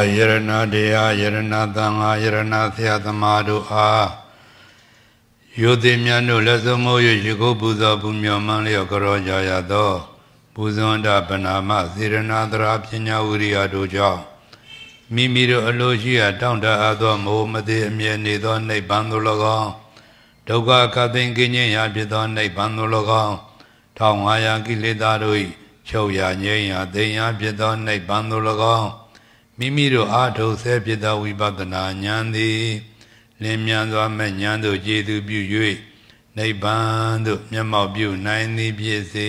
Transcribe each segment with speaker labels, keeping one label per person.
Speaker 1: Yarana Dea Yarana Danga Yarana Theatamadu Yodimiano Lazomo Yiko Buza Bumyo Manlio Korojaya Do Buzonda Banama Siranadra Pina Uria Doja Mimiro Alogia Downda Ado Mohamedi Mianidon Ne Bandulaga Doga Katin Ginya Bidon Ne Bandulaga Tongaya Gilidarui Choya Nyaya Deya Bidon Ne Bandulaga Mimiro Ato Sepida Wibadana Nyandi Limyanzo Menyando Jedu Bui Naibando Yamau Bu 90 Piese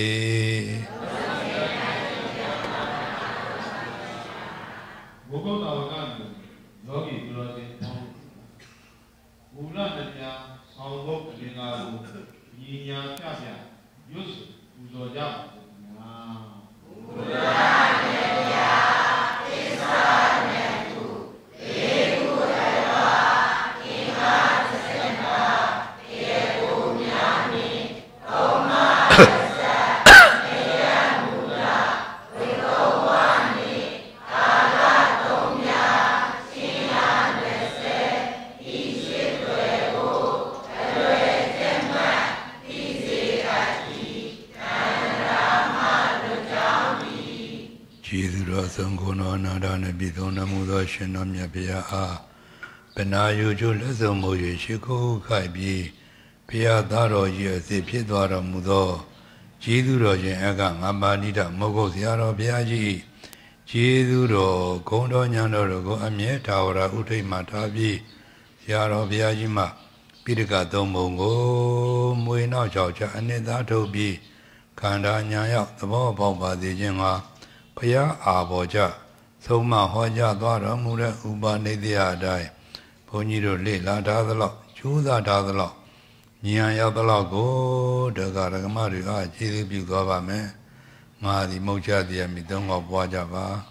Speaker 1: Sangono Nadana Bidona Muda Shinamya Pia Penayu Julezo Moye Shiko Kaibi Pia Daro Yesi Pidwara Mudo Jiduro Jenga Mabanida Mogo Ziaro Piaji Jiduro Kondo Nyandoro Amieta Ora Uti Matabi Ziaro Piajima Pidika Domongo Muina Chaucha Aneda Tobi Kanda Nyaya the Boba the Jenga Paya Aboja, Soma Hoja Dwara Mura Uba Nidia Dai, Poniro Lila Dadalo, Chuda Dadalo, Nia Yadalago, the Garagamari, Chili Bugava, Madi Moja the Midong of Wajava.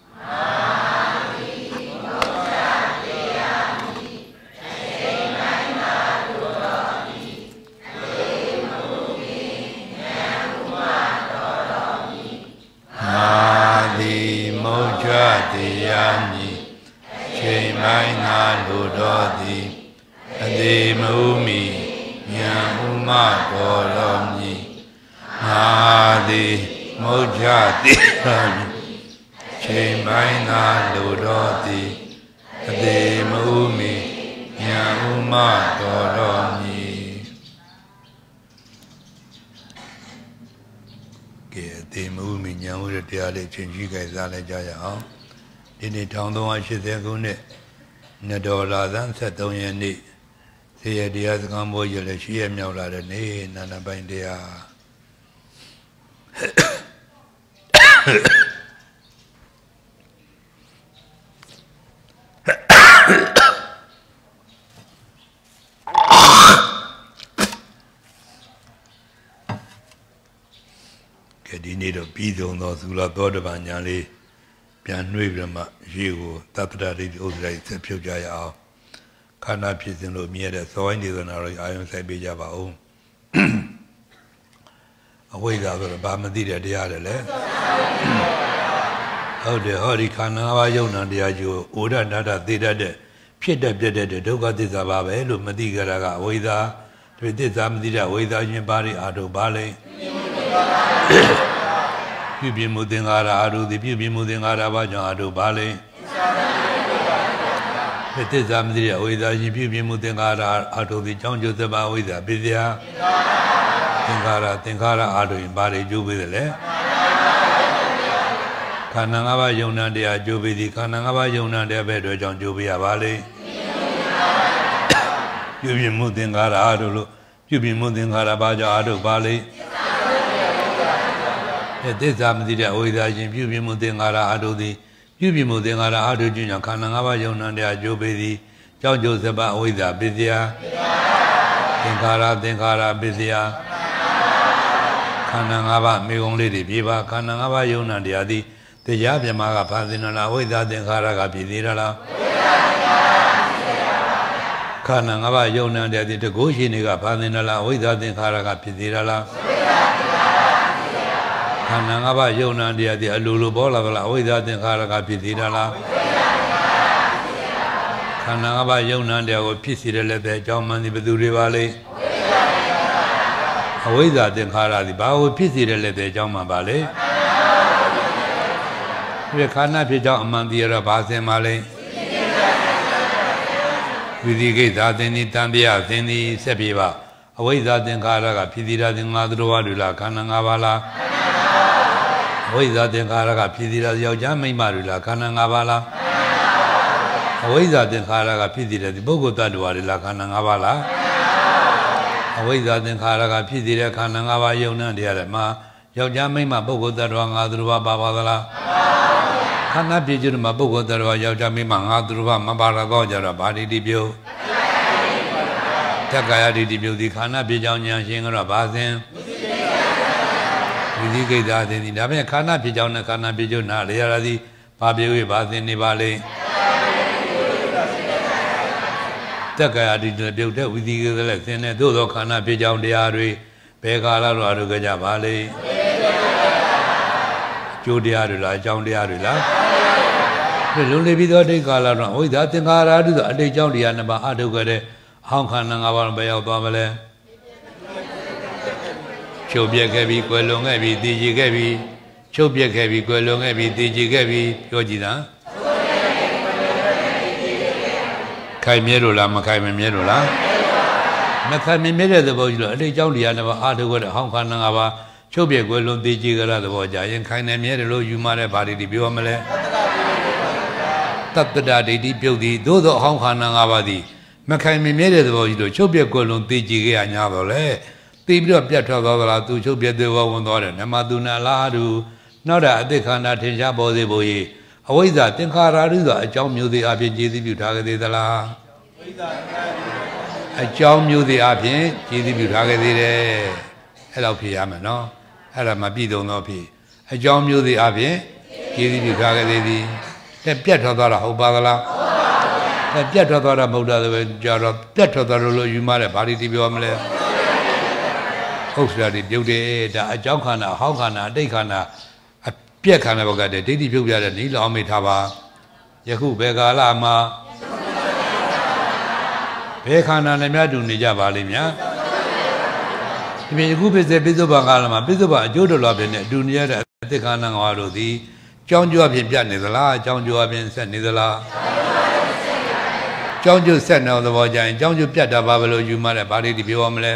Speaker 1: Adi Moja Diyani Chemaina Ludodi Adi Mumi Yamuma Dolomni Adi Moja Diyani Chemaina Ludodi Adi Mumi Yamuma Dolomni They move me young with the other change guys. Alejaya. Did it town the one she's there going it? Nadola than set on your knee. Say, the other combo, you'll see him out of the knee, Nana Bindia. Need a beetle, no Zula Bodabanyali, Pianuima, Jigo, Tapatari, Udray, Sepujaya, Canapis in Lumia, so I need an iron Sabijava. Away out of Bamadida, the other. How the Hori Kanava Yona, the Ajo, Uda Nada, the Pita did the Doga Dizaba, Elu Madigaraga, Weda, Tridizamdida, Weda, Yambari, Ado Bale. Pubi Mudingara Adu, the Pubi Mudingara Bajan Adu Bale. It is Amdia with a Pubi Mudingara Adu, the John Joseph with a Bidia. Tinkara Adu in Bari Jubile. Kanangava Yona de Jubi, Kanangava Yona de Bedo John Jubia Valley. Pubi Mudingara Adu, Pubi Mudingara Baja Adu Bale. This Amdia with a Pubi Mudingara Adu, the Pubi Mudingara Adu Junior Kanangava Yona de Jubi, John Joseph with a Bidia. Tinkara Bidia. Kanangava Megong Lady Piva, Kanangava Yona de Adi, the Yabamaga Padina, with that Tinkara Pidira. Kanangava Yona de Adi, the Goshiniga Padina, with that Tinkara Pidira. Kanangava Yona de Adi, Lulu Bola, with that Tinkara Pidira. န္ဓာ၅ပါးယုံနာတရားကိုဖြစ်စေတဲ့လက်တဲ့အကြောင်းမှန်ဒီဘယ်သူတွေပါလဲအဝိဇ္ဇာသင်္ခါရသည်ဘာကိုဖြစ်စေတဲ့လက်တဲ့အကြောင်းမှန်ပါလဲဒီခန္ဓာဖြစ်ကြောင်းအမှန်တရားတော့ဘာစင်ပါလဲဝိသိကိစ္စသင်္ဒီတံတရားသင်္ဒီဆက်ပြေပါအဝိဇ္ဇာသင်္ခါရကဖြစ်စီတာသင်္ခါသတ္တဝါတွေလားခန္ဓာ၅ပါးလားအဝိဇ္ဇာသင်္ခါရကဖြစ်စီတာယောက်ျားမိန်းမတွေလားခန္ဓာ၅ပါးလားအဝိဇ္ဇာသင်္ခါရကဖြစ်စီတဲ့ပုဂ္ဂိုလ်တ attva တွေလားခန္ဓာ၅ပါးလားအဝိဇ္ဇာသင်္ခါရကဖြစ်စီတဲ့ခန္ဓာ၅ပါးယုံနာတရားတွေမှာယောက်ျားမိန်းမပုဂ္ဂိုလ်တ attva ငါသူတော်ပါပါသလားခန္ဓာပြည့်စုံမှာပုဂ္ဂိုလ်တ attva ယောက်ျားမိန်းမငါသူတော်မပါတော့ကြတော့ဗာဒိတိပြုတက္ကာယဒိဋ္ဌိပြုသည်ခန္ဓာပြကြောင်းဉာဏ်ရှင်ကတော့ဘာစဉ်ဝိသိကိစ္စသင်သည်ဒါဖြင့်ခန္ဓာပြကြောင်းနဲ့ခန္ဓာပြကျုံနာလေရသည်ဘာပြေဝေဘာစဉ်နေပါလေတက္ကာယဒိဋ္ဌိပြုတဲ့ဝိသိကိစ္စလည်းသင်တဲ့သို့သောခန္ဓာပြကြောင်းတရားတွေဘယ်ကာလတော့အထုကြပါလေကျိုးတရားတွေလားအကြောင်းတရားတွေလားလုံးလေပြီးသောအတိတ်ကာလတော့ဝိဇ္ဇာသင်္ခါရတုသောအတိတ်ကြောင့်တရားနှစ်ပါးအထုကြတဲ့ဟောင်းခန္ဓာ၅ပါးဘယ်ရောက်သွားမလဲချုပ်ပြက်ခဲ့ပြီ၊ကွယ်လွန်ခဲ့ပြီ၊တည်ကြည်ခဲ့ပြီချုပ်ပြက်ခဲ့ပြီ၊ကွယ်လွန်ခဲ့ပြီ၊တည်ကြည်ခဲ့ပြီပြောကြည့်တာခိုင်မြဲလို့လားမခိုင်မမြဲလို့လားမခိုင်မမြဲတဲ့သဘောကြီးလို့အတိတ်ကြောင့်တရားနှစ်ပါးအာထုခဲ့တဲ့ဟောင်းခန္ဓာ၅ပါးချုပ်ပြက်ကွယ်လွန်တည်ကြည်ကြတဲ့သဘောကြရင်ခိုင်နေမြဲတယ်လို့ယူမတဲ့ဗာဒိတိပြောမလဲတတ္တဒဒိဋ္ဌိပြုတ်သည်သို့သောဟောင်းခန္ဓာ၅ပါးသည်မခိုင်မမြဲတဲ့သဘောကြီးလို့ချုပ်ပြက်ကွယ်လွန်သိကြည်ခဲ့ရညာတော့လေသိပြီးတော့ပြတ်ထွက်သွားသလားသူချုပ်ပြက်သေးဘောဝင်သွားတယ်နမသူနာလားသူနောက်တာအတိတ်ခန္ဓာထင်ရှားပေါ်စေဖို့ရေအဝိဇ္ဇာသင်္ခါရတုသောအကြောင်းမျိုးသေးအပြင်ကျေသိပြုထားခဲ့သေးသလားအကြောင်းမျိုးသေးအပြင်ကျေသိပြုထားခဲ့သေးတယ်အဲ့လောက်ဖြေရမယ်နော်အဲ့ဒါမပြည့်စုံတော့ဖြေအကြောင်းမျိုးသေးအပြင်ကျေသိပြုထားခဲ့သေးသည်တဲ့ပြတ်ထွက်သွားတာဟုတ်ပါသလားပြတ်ထွက်သွားတာမဟုတ်တာပဲကြာတော့ပြတ်ထွက်သွားလို့ယူမတဲ့ဗာဒိတိပြောမလဲဟုတ်စရာတွေပြုတ်တယ်ဒါအကြောင်းခန္ဓာဟောင်းခန္ဓာအတိတ်ခန္ဓာအပြက်ခန္ဓာဘက်ကတည်းဒိဋ္ဌိပြုတ်ပြတဲ့နီးလောင်မိထားပါယခုဘယ်ကာလမှာဘယ်ခန္ဓာနဲ့များတူနေကြပါလိမ့်များဒီပြင်ယခုပြည့်စုံပိဿုပံကာလမှာပိဿုပံအကျိုးတော်ဖြစ်နေအတူနေရတဲ့အတိတ်ခန္ဓာငါးတို့သည်ကြောင်းကြွအဖြစ်ပြတ်နေသလားကြောင်းကြွအဖြစ်ဆက်နေသလားကြောင်းကျုပ်ဆက်နေသဘောကြရင်ကြောင်းကျုပ်ပြတ်တာပါဘလို့ယူမတဲ့ဗာဒိတိပြောရမလဲ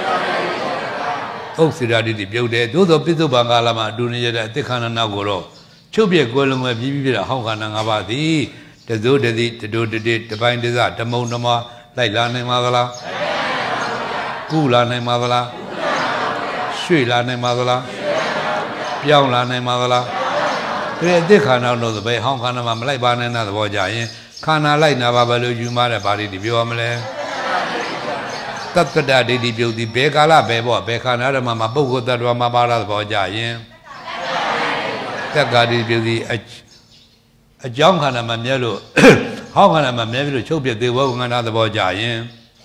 Speaker 1: ဥစ္စေရာဒိတိပြုတ်တယ်သို့သောပိဿုပံကာလမှာအတူနေရတဲ့အတိခန္ဓာနောက်ကိုတော့ချုပ်ပြက်ကွယ်လုံးပဲပြီးပြီးပြတဲ့ဟောင်းခန္ဓာ၅ပါးသည်တစိုးတသိတတိုးတတိတပိုင်းတစဓမုံဓမ္မလိုက်လာနိုင်ပါသလားကုလာနိုင်ပါသလားရွှေ့လာနိုင်ပါသလားပြောင်းလာနိုင်ပါသလားဒီအတိခန္ဓာတို့ဆိုပဲဟောင်းခန္ဓာမှာမလိုက်ပါနိုင်တဲ့သဘောကြရင်ခန္ဓာလိုက်နာပါဘယ်လိုယူမတဲ့ဗာဒိတိပြောရမလဲတတ္တဒဒိဋ္ဌိပြုတ်သည်ဘယ်ကာလဘယ်ဘောဘယ်ခန္ဓာဓမ္မမှာပုဂ္ဂိုလ်တ attva မှာပါရသဘောကြရင်တက္ကာဒိဋ္ဌိပြုတ်သည်အကြောင်းခန္ဓာမှာမြဲလို့ဟောင်းခန္ဓာမှာမြဲပြီးလို့ချုပ်ပြသေးဘောခန္ဓာသဘောကြရင်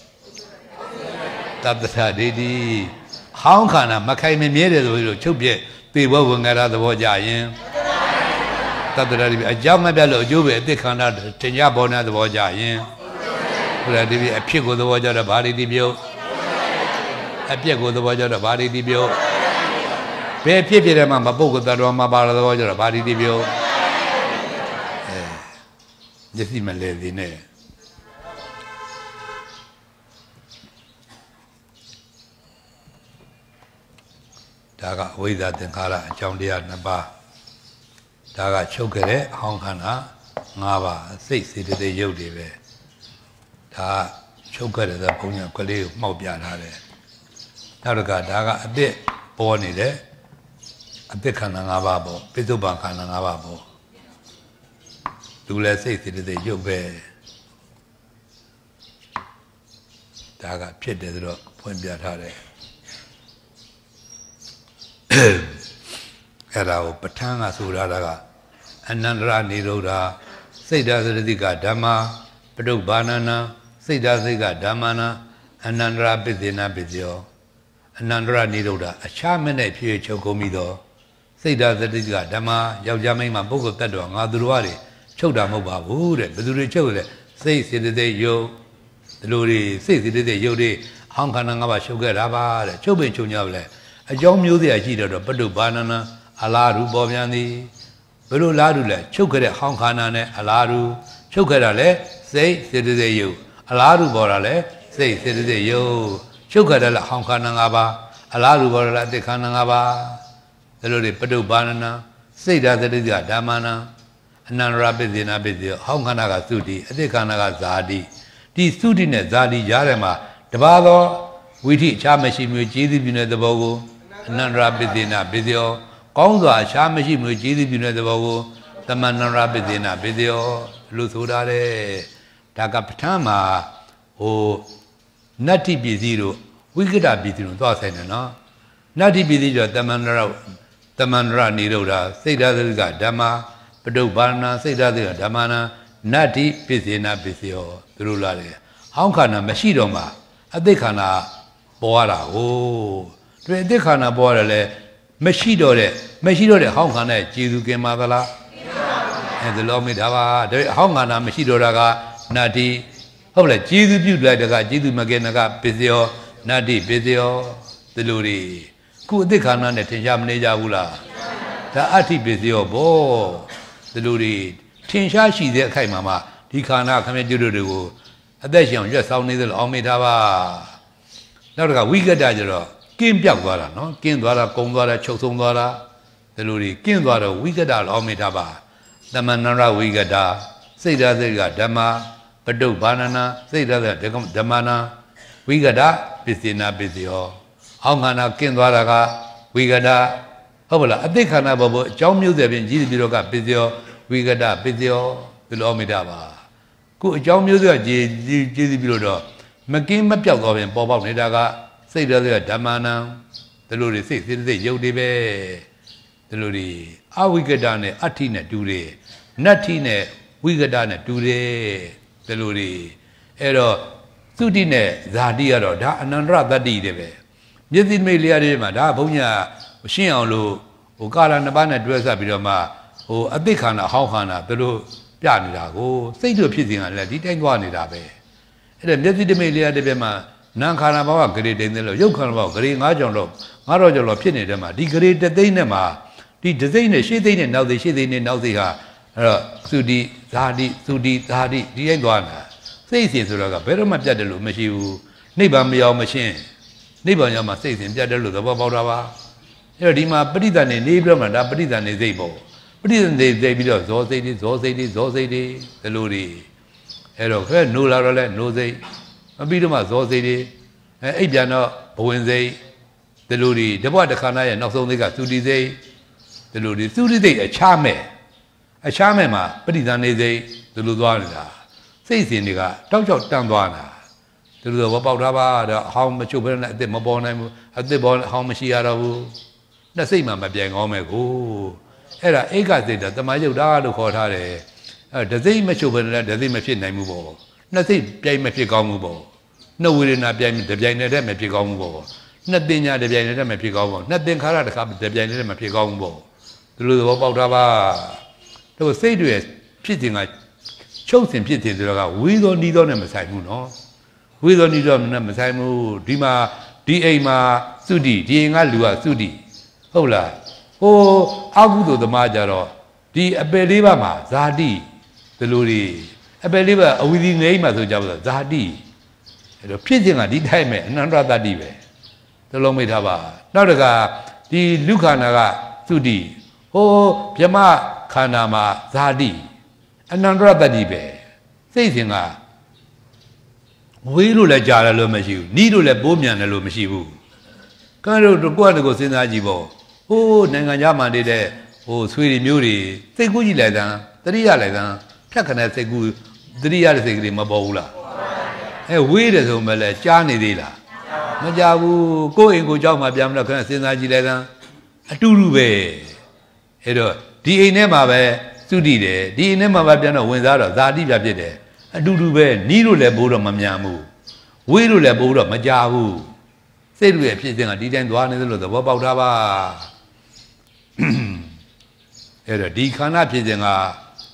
Speaker 1: တတ္တဒဒိဋ္ဌိဟောင်းခန္ဓာမခိုင်မမြဲတယ်ဆိုပြီးလို့ချုပ်ပြသေးဘောခန္ဓာသဘောကြရင်တတ္တရတိအကြောင်းမပြတ်လို့အကျိုးပဲအတိခန္ဓာတင်ကြပေါ်တဲ့သဘောကြရင်ဘုရားတိအဖြစ်ကိုသဘောကြတော့ဗာဒိတိပြုတ်အပြက်ကိုသဘောကြတော့ဗာဒိတိပြုတ်ဘယ်ဖြစ်ဖြစ်တယ်မှမပုဂ္ဂိုလ်တ attva မှာပါတဲ့သဘောကြတော့ဗာဒိတိပြုတ်မျက်စိမလဲသေးနဲ့ဒါကအဝိဇ္ဇာသင်္ခါရအကြောင်းတရားနှစ်ပါးဒါကချုပ်ခဲ့တဲ့ဟောင်းခန္ဓာ၅ပါးစိတ်စေတသိက်ရုပ်တွေပဲဒါချုပ်ခဲ့တဲ့ဘုံညာကလေးကိုမှောက်ပြထားတယ်နောက်တစ်ခါဒါကအသစ်ပေါ်နေတယ်အသစ်ခန္ဓာ၅ပါးပေါ့ပိဿုပံခန္ဓာ၅ပါးပေါ့သူလည်းစိတ်စေတသိက်ရုပ်ပဲဒါကဖြစ်တယ်ဆိုတော့ဖွင့်ပြထားတယ်အဲ့ဒါကိုပဋ္ဌာန်းကဆိုရတာကအနန္တရနိရောဓစိတ်ဓာတ်စရတိကဓမ္မာပဋုဘာနနာစိတ်ဓာတ်စိတ်ကဓမ္မနာအနန္တရပစ္စေနာပစ္စယောအနန္တရနိရောဓအခြားမဲ့နဲ့ဖြစ်ချုပ်ကုန်ပြီးတော့စိတ်ဓာတ်စရတိကဓမ္မာယောက်ျားမိန်းမပုဂ္ဂိုလ်တ attva ငါသူတော်တွေချုပ်တာမဟုတ်ပါဘူးတဲ့ဘယ်သူတွေချုပ်လဲစိတ်စေတသိက်ယုတ်ဒီလိုတွေစိတ်စေတသိက်ယုတ်တွေဟောင်းခန္ဓာ၅ပါးရှုပ်ခဲ့တာပါတဲ့ချုပ်ပင်ချုပ်ညပ်လဲအကြောင်းမျိုးစရာရှိတော့ပတုဘာနာနာအလားရူပေါ်ပြန်သည်ဘယ်လိုလားရူလဲချုပ်ခဲ့တဲ့ဟောင်းခန္ဓာနဲ့အလားရူချုပ်ခဲ့တာလဲစိတ်စေတသိက်ယုတ်အလားရူပေါ်တာလဲစိတ်စေတသိက်ယုတ်ချုပ်ခဲ့တယ်ဟောင်းခန္ဓာ၅ပါးအလားရူပေါ်တာလဲအတိခန္ဓာ၅ပါးဒီလိုတွေပတုဘာနာနာစိတ်ဓာတ်သတိကဓမ္မနာအနန္တရပိသေနာပိသေဟောင်းခန္ဓာကသုတိအတိခန္ဓာကဇာတိဒီသုတိနဲ့ဇာတိကြားထဲမှာတပါသောဝိထိအခြားမရှိမျိုးကျေးဇူးပြုတဲ့သဘောကိုအနန္တရပိသေနာပိသေယောကောင်းစွာအခြားမရှိမျိုးကျေးဇူးပြုတဲ့သဘောကိုသမန္တရပိသေနာပိသေယောလို့ဆိုထားတယ်ဒါကပဋ္ဌာန်းမှာနတ္တိပစ္စည်းတို့ဝိကတပစ္စည်းတို့သွားဆိုင်တယ်နော်နတ္တိပစ္စည်းဆိုသမန္တရနေတော့တာစိတ်ဓာတ်ကဓမ္မပတုဘာနာစိတ်ဓာတ်ကဓမ္မနာနတ္တိပစ္စေနာပစ္စယောသူတို့လာတယ်ဟောင်းခန္ဓာမရှိတော့မှအသိခန္ဓာပေါ်ရတာဟုတ်တွေ့အသိခန္ဓာပေါ်ရတယ်လေမရှိတော့တဲ့ဟောင်းခန္ဓာရဲ့ကျေစုကင်ပါသလားအဲဒီလိုမိထားပါဒါဟောင်းခန္ဓာမရှိတော့တာကနတ္တိဟုတ်လားကျေစုပြုလိုက်တကကျေစုမကင်ကပစ္စယောနတ္တိပစ္စယောဒီလိုတွေခုအသိခန္ဓာနဲ့ထင်ရှားမနေကြဘူးလားဒါအဋ္ဌိပစ္စယောဘောဒီလိုတွေထင်ရှားရှိတဲ့အခိုက်မှာဒီခန္ဓာခမဲကျွတ်တွေကိုအသက်ရှင်အောင်ရွက်ဆောင်နေသလိုအောင်မေ့ထားပါနောက်တစ်ခါဝိကတကျတော့ကင်းပြောက်သွားတာနော်ကင်းသွားတာကုံသွားတာချုပ်ဆုံးသွားတာဒီလိုတွေကင်းသွားတော့ဝိကတလို့အောင်မေ့ထားပါသမန္နရဝိကတစိတ်ဓာတ်ကဓမ္မပတုဘာနာနာစိတ်ဓာတ်ကဓမ္မနာဝိကတပစ္စေနာပစ္စယောဟောင်းခန္ဓာကင်းသွားတာကဝိကတဟုတ်ပါလားအသိခန္ဓာဘောအကြောင်းမျိုးတွေပြင်ကြီးပြီးတော့ကပစ္စယောဝိကတပစ္စယောဒီလိုမိတာပါခုအကြောင်းမျိုးတွေကကြီးပြီးတော့မကင်းမပြောက်တော့ပြင်ပေါ်ပေါက်နေတာကစိတ်တွေကဓမ္မနံဒီလိုတွေစိတ်ရုပ်တွေပဲဒီလိုတွေအဝိကတနဲ့အဋ္ဌိနဲ့တူတယ်နတ္ထိနဲ့ဝိကတနဲ့တူတယ်ဒီလိုတွေအဲ့တော့သုတိနဲ့ဇာတိကတော့ဒါအနန္တရတတ္တိတွေပဲမျက်စိမိတ်လျာတွေမှာဒါဘုန်းကြီးကရှင်းအောင်လို့ကာလနှစ်ပါးနဲ့တွဲဆက်ပြီးတော့မှအသိခန္ဓာဟောင်းခန္ဓာသူတို့ပြနေတာကိုစိတ်တို့ဖြစ်စဉ်ကလည်းဒီတိုင်းသွားနေတာပဲအဲ့ဒါမျက်စိတမိတ်လျာတစ်ပြက်မှာနာခန္ဓာဘောကဂရေတိန်တယ်လို့ရုပ်ခန္ဓာဘောဂရေ9ကြောင်တော့9ကြောင်တော့ဖြစ်နေတဲ့မှာဒီဂရေတသိန်းနဲ့မှာဒီတသိန်းနဲ့ရှေ့သိန်းနဲ့နောက်သိန်းရှေ့သိန်းနဲ့နောက်သိန်းဟာအဲ့တော့သုတိဇာတိသုတိဇာတိဒီတိုင်းသွားနေတာစိတ်စဉ်ဆိုတော့ကဘယ်တော့မှပြတ်တယ်လို့မရှိဘူးနိဗ္ဗာန်မရောက်မချင်းနိဗ္ဗာန်ရောက်မှစိတ်စဉ်ပြတ်တယ်လို့သဘောပေါက်တာပါအဲ့တော့ဒီမှာပဋိသန္ဓေနေပြီးတော့မှဒါပဋိသန္ဓေစိတ်ပေါ့ပဋိသန္ဓေစိတ်ပြီးတော့ဇောစိတ်တွေဒီလိုတွေအဲ့တော့ခဲနိုးလာတော့လဲနိုးစိတ်မပြီးတော့မှဇောစိတ်တွေအိပ်ပြန်တော့ဘဝင်စိတ်ဒီလိုတွေတပတ်တစ်ခါနာရဲ့နောက်ဆုံးစိတ်ကသုတိစိတ်ဒီလိုတွေသုတိစိတ်အခြားမဲ့မှာပဋိသန္ဓေစိတ်ဒီလိုသွားနေတာစိတ်စဉ်တွေကတောက်ချောက်တန်းသွားတာဒီလိုတော့ပေါက်ထားပါတော့ဟောင်းမချုပ်ဘဲနဲ့အစ်စ်မပေါ်နိုင်ဘူးအစ်စ်ပေါ်ဟောင်းမရှိရတော့ဘူးနှစ်စိတ်မှမပြိုင်ကောင်းမဲ့ကိုအဲ့ဒါဧကစိတ်တမယုတ်တာလို့ခေါ်ထားတယ်အဲ့ဒစိတ်မချုပ်ဘဲနဲ့ဒစိတ်မဖြစ်နိုင်ဘူးပေါ့နှစ်စိတ်ပြိုင်မဖြစ်ကောင်းဘူးပေါ့နှစ်ဝေဒနာပြိုင်တပြိုင်တည်းမဖြစ်ကောင်းဘူးပေါ့နှစ်တင်ညာတပြိုင်တည်းမဖြစ်ကောင်းဘူးနှစ်သင်္ခါရတစ်ခါတပြိုင်တည်းမဖြစ်ကောင်းဘူးပေါ့ဒီလိုသဘောပေါက်တာပါတို့စိတ်တွေဖြစ်ခြင်းကချုပ်စဉ်ဖြစ်ခြင်းဆိုတော့ကဝေသောနီးသောနဲ့မဆိုင်ဘူးနော်ဝေသောနီးသောနဲ့မဆိုင်ဘူးဒီမှာဒီအိမ်မှာသုတိဒီအိမ်ကလူကသုတိဟုတ်လားအကုသိုလ်သမားကြတော့ဒီအပယ်လေးပါးမှာဇာတိဒီလိုတွေအပယ်လေးပါးအဝိဇ္ဇငိမ့်မှာဆိုကြပါစို့ဇာတိအဲ့တော့ဖြစ်ခြင်းကဒီတိုင်းပဲအနန္တတတ္တိပဲဒီလိုမိထားပါနောက်တကဒီလူခန္ဓာကသုတိဗြဟ္မခန္ဓာမှာဇာတိအနန္တတတ္တိပဲစိတ်စဉ်ကဝေးလို့လည်းကြားတယ်လို့မရှိဘူးနီးလို့လည်းပိုးမြန်တယ်လို့မရှိဘူးကဲတို့ကိုယ့်အတကိုစဉ်းစားကြည့်ပေါ့နိုင်ငံခြားမှာနေတဲ့ဆွေတွေမျိုးတွေစိတ်ကူးကြည့်လိုက်သားတတိယလိုက်သားဖြတ်ခနဲ့စိတ်ကူးတတိယတဲ့စိတ်ကလေးမပေါ်ဘူးလားဝေးတယ်ဆိုမှလည်းကြားနေသေးလားမကြားဘူးကိုယ့်အိမ်ကိုကြောက်မှပြန်မလို့ခဏစဉ်းစားကြည့်လိုက်သားအတူတူပဲအဲ့တော့ဒီအိမ်ထဲမှာပဲသုတိတယ်ဒီအိမ်ထဲမှာပဲပြန်တော့ဝင်စားတော့ဇာတိပြဖြစ်တယ်အတူတူပဲနီးလို့လည်းပိုးတော့မမြန်ဘူးဝေးလို့လည်းပိုးတော့မကြားဘူးစိတ်ရဲ့ဖြစ်စဉ်ကဒီတိုင်းသွားနေသလိုသဘောပေါက်တာပါအဲ့တော့ဒီခန္ဓာဖြစ်စဉ်က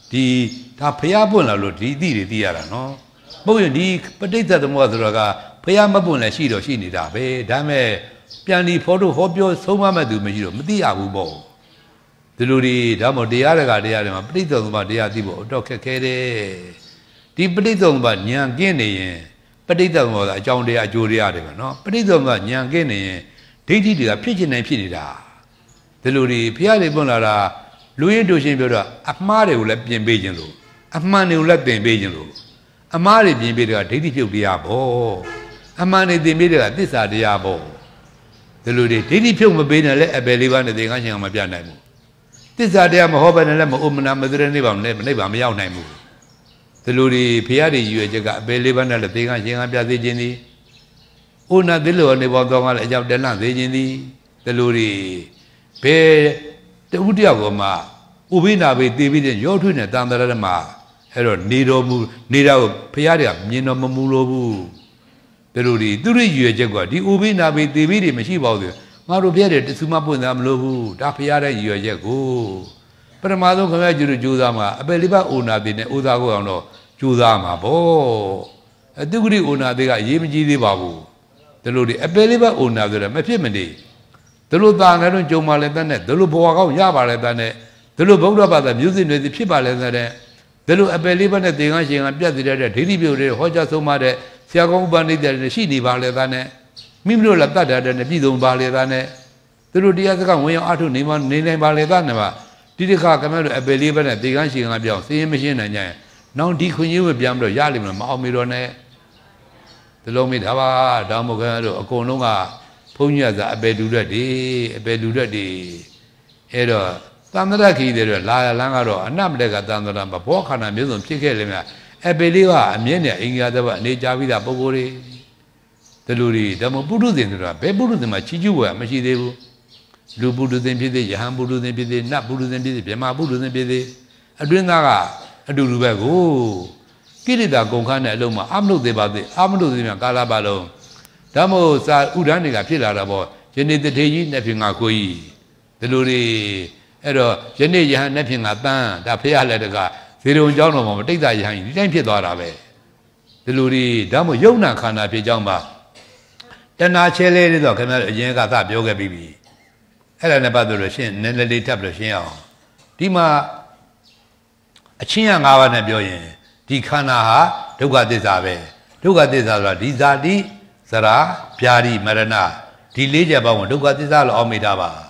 Speaker 1: ဒီဒါဖျားပွင့်လာလို့ဒီအသည့်တွေသိရတာနော်မဟုတ်ရင်ဒီပဋိသသမုပ္ပါဆိုတော့ကဖျားမပွင့်လည်းရှိတော့ရှိနေတာပဲဒါမဲ့ပြန်ဒီဖော်တို့ဟောပြောဆုံးမမဲ့သူမရှိတော့မသိရဘူးပေါ့ဒီလိုတွေဒါမှမဟုတ်တရားတွေမှာပဋိသသမုပ္ပါတရားသိဖို့တော့ခက်ခဲတယ်ဒီပဋိသသမုပ္ပါဉာဏ်ကင်းနေရင်ပဋိသသမုပ္ပါအကြောင်းတရားအကျိုးတရားတွေပဲနော်ပဋိသသမုပ္ပါဉာဏ်ကင်းနေရင်ဒိဋ္ဌိတွေကဖြစ်ချင်နိုင်ဖြစ်နေတာဒီလိုတွေဖျားတွေပွင့်လာတာလူရင်းတို့ရှင်ပြောတော့အမှားတွေကိုလည်းပြင်ပေးခြင်းလို့အမှန်တွေကိုလည်းသင်ပေးခြင်းလို့အမှားတွေပြင်ပေးတဲ့ကဒိဋ္ဌိပြုတ်တရားပေါ့အမှန်တွေသင်ပေးတဲ့ကသစ္စာတရားပေါ့ဒီလိုတွေဒိဋ္ဌိဖြုတ်မပေးနဲ့လည်းအပယ်လေးပါးနဲ့သင်္ကန်းရှင်ကမပြနိုင်ဘူးသစ္စာတရားမဟောဘဲနဲ့လည်းမဥမနာမသရနိဗ္ဗာန်နဲ့နိဗ္ဗာန်မရောက်နိုင်ဘူးဒီလိုတွေဖရာတွေရွယ်ချက်ကအပယ်လေးပါးနဲ့လည်းသင်္ကန်းရှင်ကပြသေးခြင်းသည်ဥနာသီလောနေပေါ်တော့ကလည်းအကြောင်းတဏ္ဍသေးခြင်းသည်ဒီလိုတွေဘယ်တူတယောက်ကမှဥပိနာဘေတေပြီးတဲ့ရောထွေးနဲ့တန်တရမှာအဲ့တော့နေတော်မူနေတာကိုဖရာတွေကမြင်တော်မမူလို့ဘူးဒီလိုတွေသူတို့ရွယ်ချက်ကဒီဥပိနာဘေတေပြီးတွေမရှိပါဘူးငါတို့ဖရာတွေတဆူမပွင့်သားမလို့ဘူးဒါဖရာတဲ့ရွယ်ချက်ကိုပထမဆုံးခင်ဗျားကျူတို့ကြိုးစားမှာအပယ်လေးပါးအိုနာသေးနဲ့ဥသားကိုအောင်တော့ကြိုးစားမှာပေါ့အတုဂရိအိုနာသေးကအရေးမကြီးသေးပါဘူးဒီလိုတွေအပယ်လေးပါးအိုနာဆိုတော့မဖြစ်မနေဒီလိုသာငါတို့ကြုံပါလေတဲ့နဲ့ဒီလိုဘဝကောင်းရပါလေတဲ့နဲ့ဒီလိုဗုဒ္ဓဘာသာမျိုးစစ်တွေဖြစ်ပါလေတဲ့ဒီလိုအပယ်လေးပါးနဲ့သင်္ကန်းရှင်ကပြတ်တည်တဲ့ဒိဋ္ဌိပြုတ်တွေဟောကြားဆုံးမတဲ့ဆရာကောင်းဥပနိဒေတွေရှိနေပါလေတဲ့နဲ့မိမိတို့လည်းတတ်တာတဲ့နဲ့ပြည်စုံပါလေတဲ့နဲ့သူတို့တရားစကားဝင်အောင်အထုနေနိုင်ပါလေတဲ့နဲ့မှာဒီတစ်ခါကမဲ့တို့အပယ်လေးပါးနဲ့သင်္ကန်းရှင်ကပြောင်းစည်ရင်မရှင်းနိုင်ကြရင်နောက်ဒီခွင့်ရဝပြန်ပြီးတော့ရလိမ့်မယ်မအောင်မီတော့နဲ့ဒီလိုမိဒါပါဒါမှမဟုတ်တို့အကုန်လုံးကဘုန်းကြီးကသာအပယ်လူရက်တွေအပယ်လူရက်တွေအဲ့တော့သံသရခီတွေတော့လာလန်းကတော့အနတ်မတက်ကသံသရမဘောခန္ဓာမျိုးစုံဖြစ်ခဲ့လိမ့်မယ်အပယ်လေးကအမြင့်နဲ့အင်္ဂါသဘအနေကြပြီးသားပုဂ္ဂိုလ်တွေဒီလိုတွေဓမ္မပုထုဇဉ်ဆိုတာဘယ်ပုထုဇဉ်မှာချီးကျူးဝယ်မရှိသေးဘူးလူပုထုဇဉ်ဖြစ်သေးယဟန်ပုထုဇဉ်ဖြစ်သေးနတ်ပုထုဇဉ်ဖြစ်သေးဗြဟ္မာပုထုဇဉ်ဖြစ်သေးအတွင်းသားကအတူတူပဲကိုကိရိတာကုန်ခန်းတဲ့အလုံးမှာအမလို့သေးပါသေးအမလို့သေးမြန်ကာလပါလုံးဒါမို့စာဥဒန်းတွေကဖြစ်လာတာပေါ့ယနေ့တထေကြီးနှစ်ဖြင့်ငါကိုကြီးဒီလိုတွေအဲ့တော့ယနေ့ယဟန်နှစ်ဖြင့်ငါတန်းဒါဖះလက်တကဇေရုံเจ้าတော်မှာတိတ်တာယဟန်ဒီတိုင်းဖြစ်သွားတာပဲဒီလိုတွေဒါမို့ယုံနာခန္ဓာဖြစ်ကြောင်းပါတဏှာချဲလဲလေးတော့ခင်ဗျားအရင်ကသပြောခဲ့ပြီးပြီအဲ့ဒါနဲ့ပတ်သက်လို့ရှင်းနည်းနည်းလေးထပ်ပြီးရှင်းအောင်ဒီမှာအချင်းရ၅ပါးနဲ့ပြောရင်ဒီခန္ဓာဟာဒုက္ခသစ္စာပဲဒုက္ခသစ္စာဆိုတာဒီဇာတိဇရာဗျာတိမရဏဒီ၄ချက်ပေါင်းကိုဒုက္ခသစ္စာလို့အောက်မိထားပါ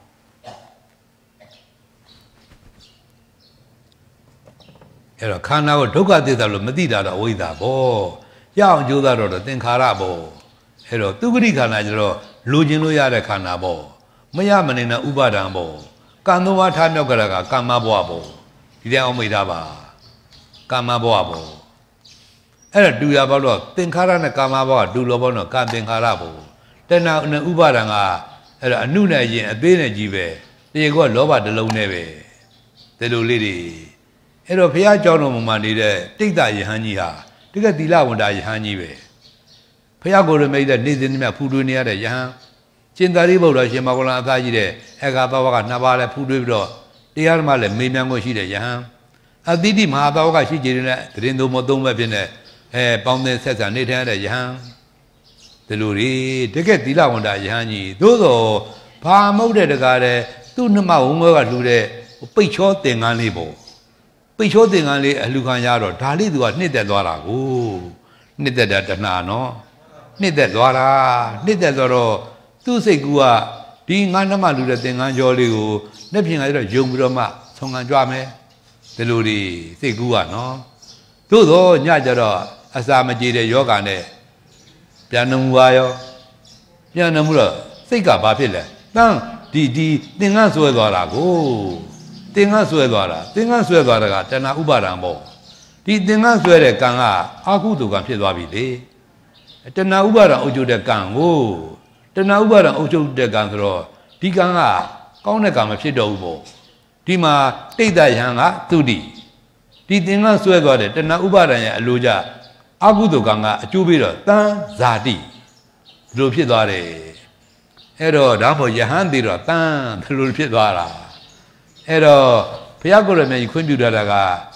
Speaker 1: အဲ့တော့ခန္ဓာကိုဒုက္ခသစ္စာလို့မသိတာတော့အဝိဇ္ဇာပေါ့ရအောင်ကြိုးစားတော့သင်္ခါရပေါ့အဲ့တော့သူဂရိခန္ဓာကျတော့လိုချင်လို့ရတဲ့ခန္ဓာပေါ့မရမနေနဲ့ဥပါဒံပေါ့ကံသုံးပါးထားမြောက်ကရကကမ္မဘဝပေါ့ဒီတဲ့အောင်မိထားပါကမ္မဘဝပေါ့အဲ့ဒါတူရပေါ့တော့သင်္ခါရနဲ့ကာမဘဝတူလို့ပေါ့တော့ကံသင်္ခါရပေါ့တဏှာနဲ့ဥပါဒံကအဲ့ဒါအနုနဲ့ရင်အသေးနဲ့ကြီးပဲတရားကလောဘတစ်လုံးနဲ့ပဲဒီလိုလေးတွေအဲ့တော့ဘုရားကြောင်းတော်မှာနေတဲ့တိတ်တယဟန်ကြီးဟာတကယ်သီလဝန္တာယဟန်ကြီးပဲဘုရားကိုယ်တော်မိတ်တဲ့နေ့စဉ်နဲ့ဖူးထွေးနေရတဲ့ယဟန်ကျင်သာရိပုတ္တရာရှင်မောဂလအသားကြီးတဲ့အက္ခဘဝကနှစ်ပါးလဲဖူးထွေးပြီးတော့တရားဓမ္မလည်းမေးမြန်းခွင့်ရှိတဲ့ယဟန်အတိတိမဟာဘဝကရှိကြတဲ့တရင်သုံးမသုံးပဲဖြစ်နေပေါင်းတဲ့ဆက်ဆံနေထိုင်ရတဲ့ယဟန်ဒီလိုတွေတကယ်သီလဝန္တာယဟန်ကြီးသို့သောဘာမဟုတ်တဲ့တကားတဲ့သူ့နှမဝုံငွဲကလှူတဲ့ပိတ်ချောသင်္ကန်းလေးပေါ့ပိတ်ချောသင်္ကန်းလေးအလှခံရတော့ဒါလေးသူကနှစ်သက်သွားတာကိုနှစ်သက်တာတဏှာနော်နှစ်သက်သွားတာနှစ်သက်သွားတော့သူ့စိတ်ကူကဒီငါနှမလှူတဲ့သင်္ကန်းကျော်လေးကိုနှစ်ပြင်ကတော့ယုံပြီးတော့မှဆုံးခံကြွမယ်ဒီလိုတွေစိတ်ကူကနော်သို့တော့ညကြတော့အစာမကြေတဲ့ယောဂနဲ့ပြန်နှမှုပါရောပြန်နှမှုတော့စိတ်ကဘာဖြစ်လဲတန်းဒီသင်္ကန်းဆွဲသွားတာကိုသင်္ကန်းဆွဲသွားတာသင်္ကန်းဆွဲသွားတာကတဏှာဥပါဒံပေါ့ဒီသင်္ကန်းဆွဲတဲ့ကံကအာဟုတုကံဖြစ်သွားပြီလေတဏှာဥပါဒံအုပ်ချုပ်တဲ့ကံကိုတဏှာဥပါဒံအုပ်ချုပ်တဲ့ကံဆိုတော့ဒီကံကကောင်းတဲ့ကံမဖြစ်တော့ဘူးပေါ့ဒီမှာတိတ်တယဟန်ကသုတိဒီသင်္ကန်းဆွဲသွားတဲ့တဏှာဥပါဒံရဲ့အလိုကြအာဟုတုကံကအကျိုးပေးတော့တန်ဇာတိဒီလိုဖြစ်သွားတယ်အဲ့တော့ဒါမှမဟုတ်ယဟန်သေးတော့တန်ဒီလိုဖြစ်သွားတာအဲ့တော့ဘုရားကိုယ်တော်မြတ်ကြီးခွင့်ပြုထားတာက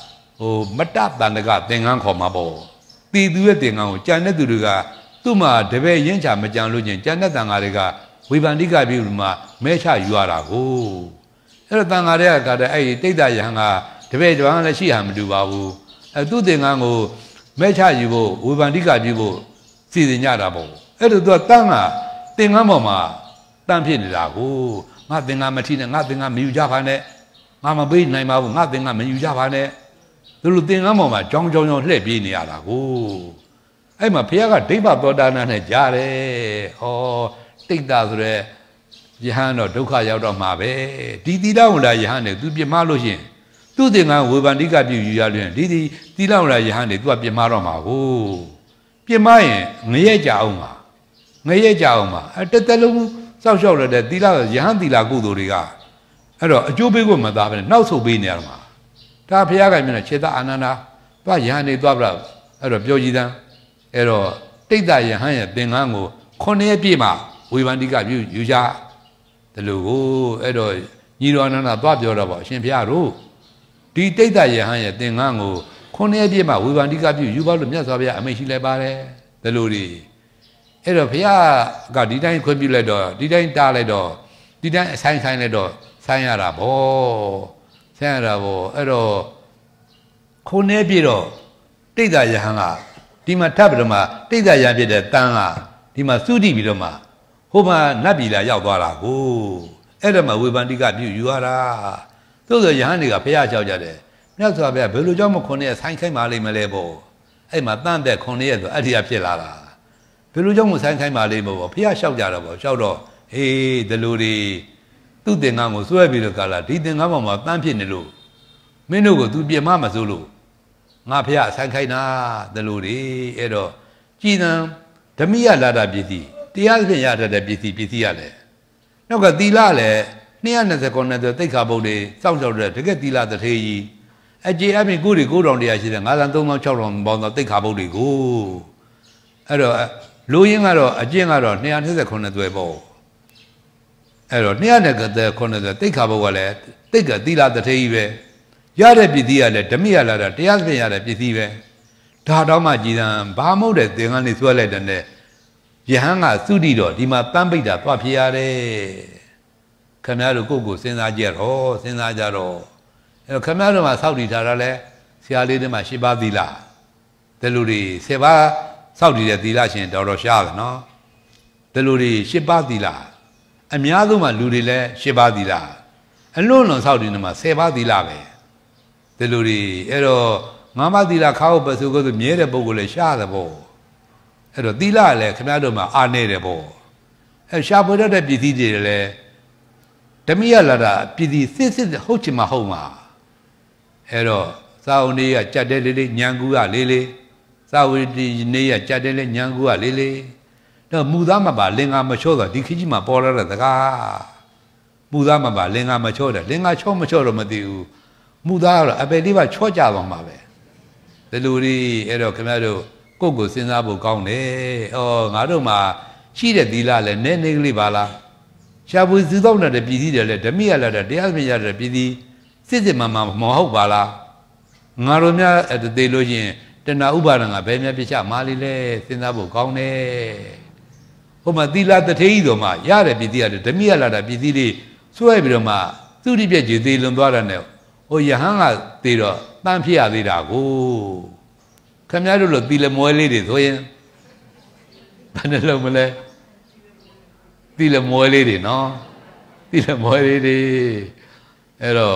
Speaker 1: မတ္တတန္တကသင်္ကန်းခေါ်မှာပေါ့တီသူရဲ့သင်္ကန်းကိုကြံတဲ့သူတွေကသူ့မှာတပည့်ရင်းချမကြံလို့ချင်းကြံတဲ့တန်ဃာတွေကဝေဖန်တိကပြုမှာမဲချယူရတာကိုအဲ့တော့တန်ဃာတွေကအဲ့ဒီတိတ်တယဟန်ကတပည့်တော်လည်းရှိဟန်မတူပါဘူးသူ့သင်္ကန်းကိုမဲချယူဖို့ဝေဖန်တိကပြုဖို့စီစဉ်ကြတာပေါ့အဲ့တော့သူကတန်းကသင်္ကန်းပေါ်မှာတန်းဖြစ်နေတာကိုငါသင်္ကန်းမထိနဲ့ငါသင်္ကန်းမယူကြပါနဲ့ငါမပေးနိုင်ပါဘူးငါသင်္ကန်းမယူကြပါနဲ့သူတို့သင်္ကန်းပေါ်မှာကြောင်းလှည့်ပြေးနေရတာကိုအဲ့မှာဘုရားကဒိဗ္ဗသောတာနာနဲ့ကြားတယ်ဩတိတ်တာဆိုရဲယဟန်တော့ဒုက္ခရောက်တော့မှာပဲဒီသီလဝန္ဒယဟန်နဲ့သူပြမလို့ရှိရင်သူ့သင်္ကန်းဝေဖန်တိကပြုယူရလို့ဒီသီလဝန္ဒယဟန်နဲ့သူကပြမတော့မှာကိုပြမရင်ငရဲကြအောင်ပါတစ်သက်လုံးစောက်ရှောက်ရတဲ့သီလယဟန်သီလကုသိုလ်တွေကအဲ့တော့အကျိုးပေးဖို့မသားပဲနှောက်ဆုတ်ပေးနေရမှာဒါဘုရားကမြင်တဲ့ခြေသားအာနန္ဒာသွားယဟန်နေသွားပြတော့အဲ့တော့ပြောကြည်တန်းအဲ့တော့တိတ်တယဟန်ရဲ့သင်္ကန်းကို9ရက်ပြည့်မှဝေဖန်တိကပြုယူကြတယ်လို့ကိုအဲ့တော့ညီတော်အနန္ဒာသွားပြောတော့ပေါ့အရှင်ဘုရားတို့ဒီတိတ်တယဟန်ရဲ့သင်္ကန်းကို9ရက်ပြည့်မှဝေဖန်တိကပြုယူပါလို့မြတ်စွာဘုရားအမိန့်ရှိလိုက်ပါတယ်တယ်လို့ဒီအဲ့တော့ဘုရားကဒီတိုင်းခွင့်ပြုလိုက်တော့ဒီတိုင်းတားလိုက်တော့ဒီတိုင်းအဆိုင်လိုက်တော့ဆိုင်ရတာဗောအဲ့တော့9ရက်ပြည့်တော့တိတ်တယဟန်ကဒီမှာထပ်ပြီးတော့မှတိတ်တယဟန်ဖြစ်တဲ့တန်းကဒီမှာသုတိပြီးတော့မှဟိုမှာနတ်ပြည်လာရောက်သွားတာကိုအဲ့ဒါမှဝေဖန်တိကပြုယူရတာသို့ဆိုယဟန်တွေကဘုရားလျှောက်ကြတယ်မြတ်စွာဘုရားဘယ်လိုကြောင့်မ9ရက်ဆိုင်ခိုင်းပါလိမ့်မလဲပေါ့အဲ့မှာတန်းတဲ့9ရက်ဆိုအဲ့ဒီကဖြစ်လာတာဘယ်လိုကြောင့်မဆိုင်ခိုင်းပါလိမ့်မို့ပေါ့ဘုရားလျှောက်ကြတော့ပေါ့လျှောက်တော့အေးဒီလိုတွေသူ့သင်္ကန်းကိုစွဲပြီးတော့ကလာဒီသင်္ကန်းပေါ်မှာတန်းဖြစ်နေလို့မင်းတို့ကို तू ပြင်မမစိုးလို့ငါဖះဆိုင်ခိုင်းတာဒီလိုတွေအဲ့တော့ကြည်တံဓမိယလာတာပစ္စည်းတရားဖြင့်ရတတ်တဲ့ပစ္စည်းရတယ်နောက်ကသီလလည်း229ဆိုသိက္ခာပုဒ်တွေစောင့်ရှောက်တဲ့တကယ်သီလတထေကြီးအကျေအပြင်ကိုယ်9,100ရှိတဲ့53,600ပေါင်းသောသိက္ခာပုဒ်တွေကိုအဲ့တော့လိုရင်းကတော့အကျင့်ကတော့229သွဲပေါ့အဲ့တော့229သိက္ခာပုဒ်ကလည်းသိက္ခာသီလတထေကြီးပဲရတဲ့ပစ္စည်းကလည်းဓမိရလာတာတရားဖြင့်ရတဲ့ပစ္စည်းပဲဒါတော့မှကြည်တံဘာမဟုတ်တဲ့သင်္ကန်းလေးဆွဲလိုက်တဲ့နဲ့ယဟန်ကသုတိတော့ဒီမှာတန်းပိတ်တာသွားဖြစ်ရတယ်ခင်ဗျားတို့ကိုယ့်ကိုစဉ်းစားကြတော့အဲ့တော့ခင်ဗျားတို့မှာစောက်တည်ထားတာလဲဆရာလေးတွေမှာ10ပါးသီလဒီလိုတွေ10ပါးစောက်တည်တဲ့သီလရှင်တော်ရှားတယ်နော်ဒီလိုတွေ10ပါးသီလအများဆုံးမှာလူတွေလဲ10ပါးသီလအလွန်စောက်တည်နေမှာ10ပါးသီလပဲဒီလိုတွေအဲ့တော့9ပါးသီလခါဟုတ်ပစုကိုဆိုမြဲတဲ့ပုဂ္ဂိုလ်လဲရှားတယ်ပေါ့အဲ့တော့သီလလည်းခင်ဗျားတို့မှာအားနေတယ်ပေါ့အဲ့ရှားပွေတတ်တဲ့ပစ္စည်းတွေလည်းဓမိယလာတာပစ္စည်းစစ်ဟုတ်ချင်မှဟုတ်မှာအဲ့တော့သာဝနေကကြက်တဲလေးညံကူကလေးသာဝတိနေကကြက်တဲလေးညံကူကလေးတော့မူသားမပါလင်္ကာမချောတော့ဒီခကြီးမှာပေါ်လာတဲ့တကားမူသားမပါလင်္ကာမချောတယ်လင်္ကာချောမချောတော့မသိဘူးမူသားကတော့အပယ်လေးပါချောကြသွားမှာပဲဒီလိုလေးအဲ့တော့ခင်ဗျားတို့ကိုယ့်ကိုစဉ်းစားဖို့ကောင်းတယ်။အော်ငါတို့မှာရှိတဲ့သီလလည်းနည်းနည်းကလေးပါလား။ရှားပွေစုသောတဲ့ပြည်စည်းတယ်လည်းဓမိရလာတဲ့တရားမြင်ရတဲ့ပြည်စည်းစစ်မှန်မဟုတ်ပါလား။ငါတို့များသေလို့ရှိရင်တဏှာဥပါဒံကဘယ်များပြချမာလေးလဲစဉ်းစားဖို့ကောင်းတယ်။ဟိုမှာသီလတထေကြီးတော်မှာရတဲ့ပြည်စည်းရတယ်ဓမိရလာတဲ့ပြည်စည်းလေးစွဲပြီးတော့မှသူတိပြည့်ကြီးသေလွန်သွားတဲ့နဲ့ဟိုယဟန်ကသေတော့တန်းဖြစ်ရသေးတာကိုခင်ဗျားတို့လိုသီလမွဲလေးတွေဆိုရင်ဘယ်နှလုံးမလဲသီလမွဲလေးတွေနော်သီလမွဲလေးတွေအဲ့တော့